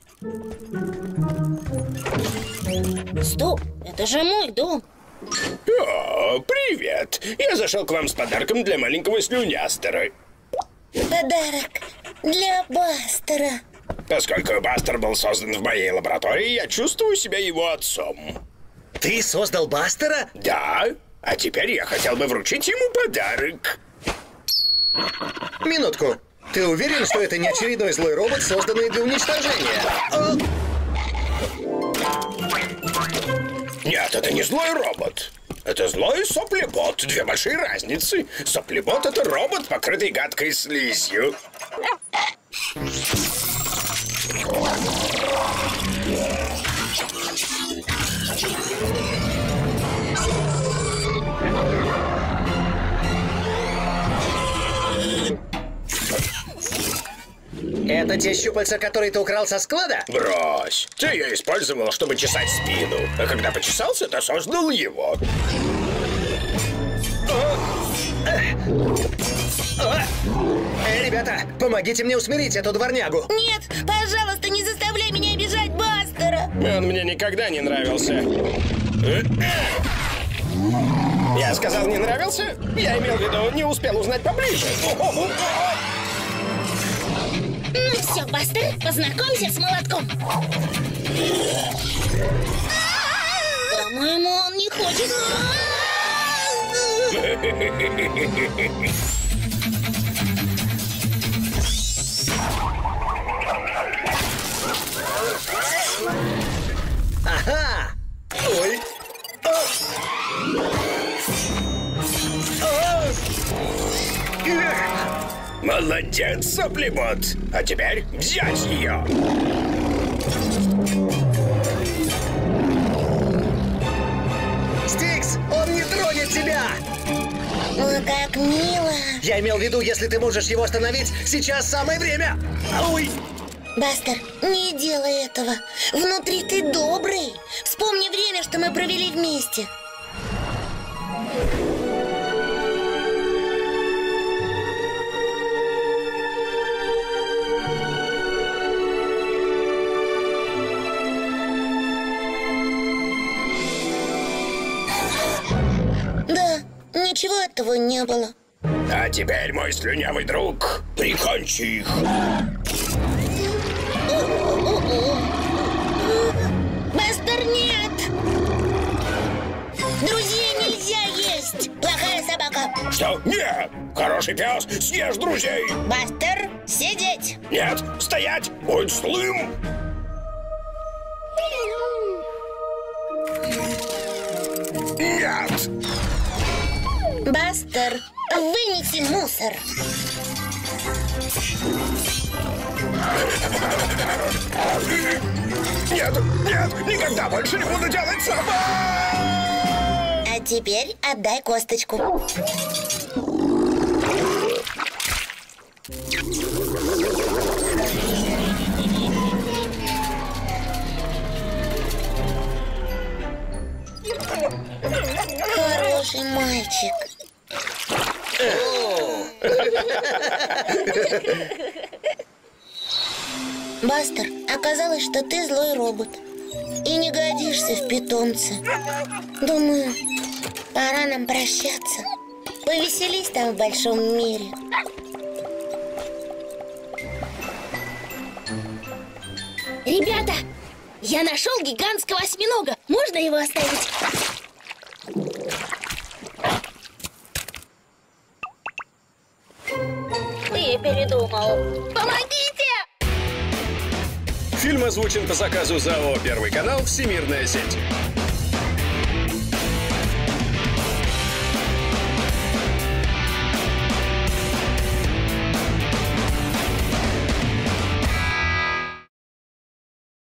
Стоп, это же мой дом. О, привет! Я зашел к вам с подарком для маленького слюнястера. Подарок для Бастера. Поскольку Бастер был создан в моей лаборатории, я чувствую себя его отцом. Ты создал Бастера? Да, а теперь я хотел бы вручить ему подарок. Минутку. Ты уверен, что это не очередной злой робот, созданный для уничтожения? Нет, это не злой робот. Это злой соплебот. Две большие разницы. Соплебот — это робот, покрытый гадкой слизью. Это те щупальца, которые ты украл со склада? Брось. Те я использовал, чтобы чесать спину. А когда почесался, то создал его. Ребята, помогите мне усмирить эту дворнягу. Нет, пожалуйста, не заставляй меня обижать Бастера. Он мне никогда не нравился. Я сказал, не нравился? Я имел в виду, не успел узнать поближе. Ну все, Бастер, познакомься с молотком. По-моему, он не хочет. Ага! Ой! Молодец, соплебот. А теперь взять ее. Стикс, он не тронет тебя! Ой, как мило. Я имел в виду, если ты можешь его остановить, сейчас самое время! Ой! Бастер, не делай этого. Внутри ты добрый. Вспомни время, что мы провели вместе. Да, ничего этого не было. А теперь, мой слюнявый друг, прикончи их. Бастер, нет! Друзей нельзя есть! Плохая собака! Что? Нет! Хороший пес, съешь друзей! Бастер, сидеть! Нет, стоять! Будь злым! Нет! Бастер, вынеси мусор! Нет, нет, никогда больше не буду делать сама! А теперь отдай косточку. Хороший мальчик. Бастер, оказалось, что ты злой робот и не годишься в питомца. Думаю, пора нам прощаться. Повеселись там в большом мире. Ребята, я нашел гигантского осьминога. Можно его оставить? Ты передумал. Помогите! Фильм озвучен по заказу ЗАО «Первый канал. Всемирная сеть».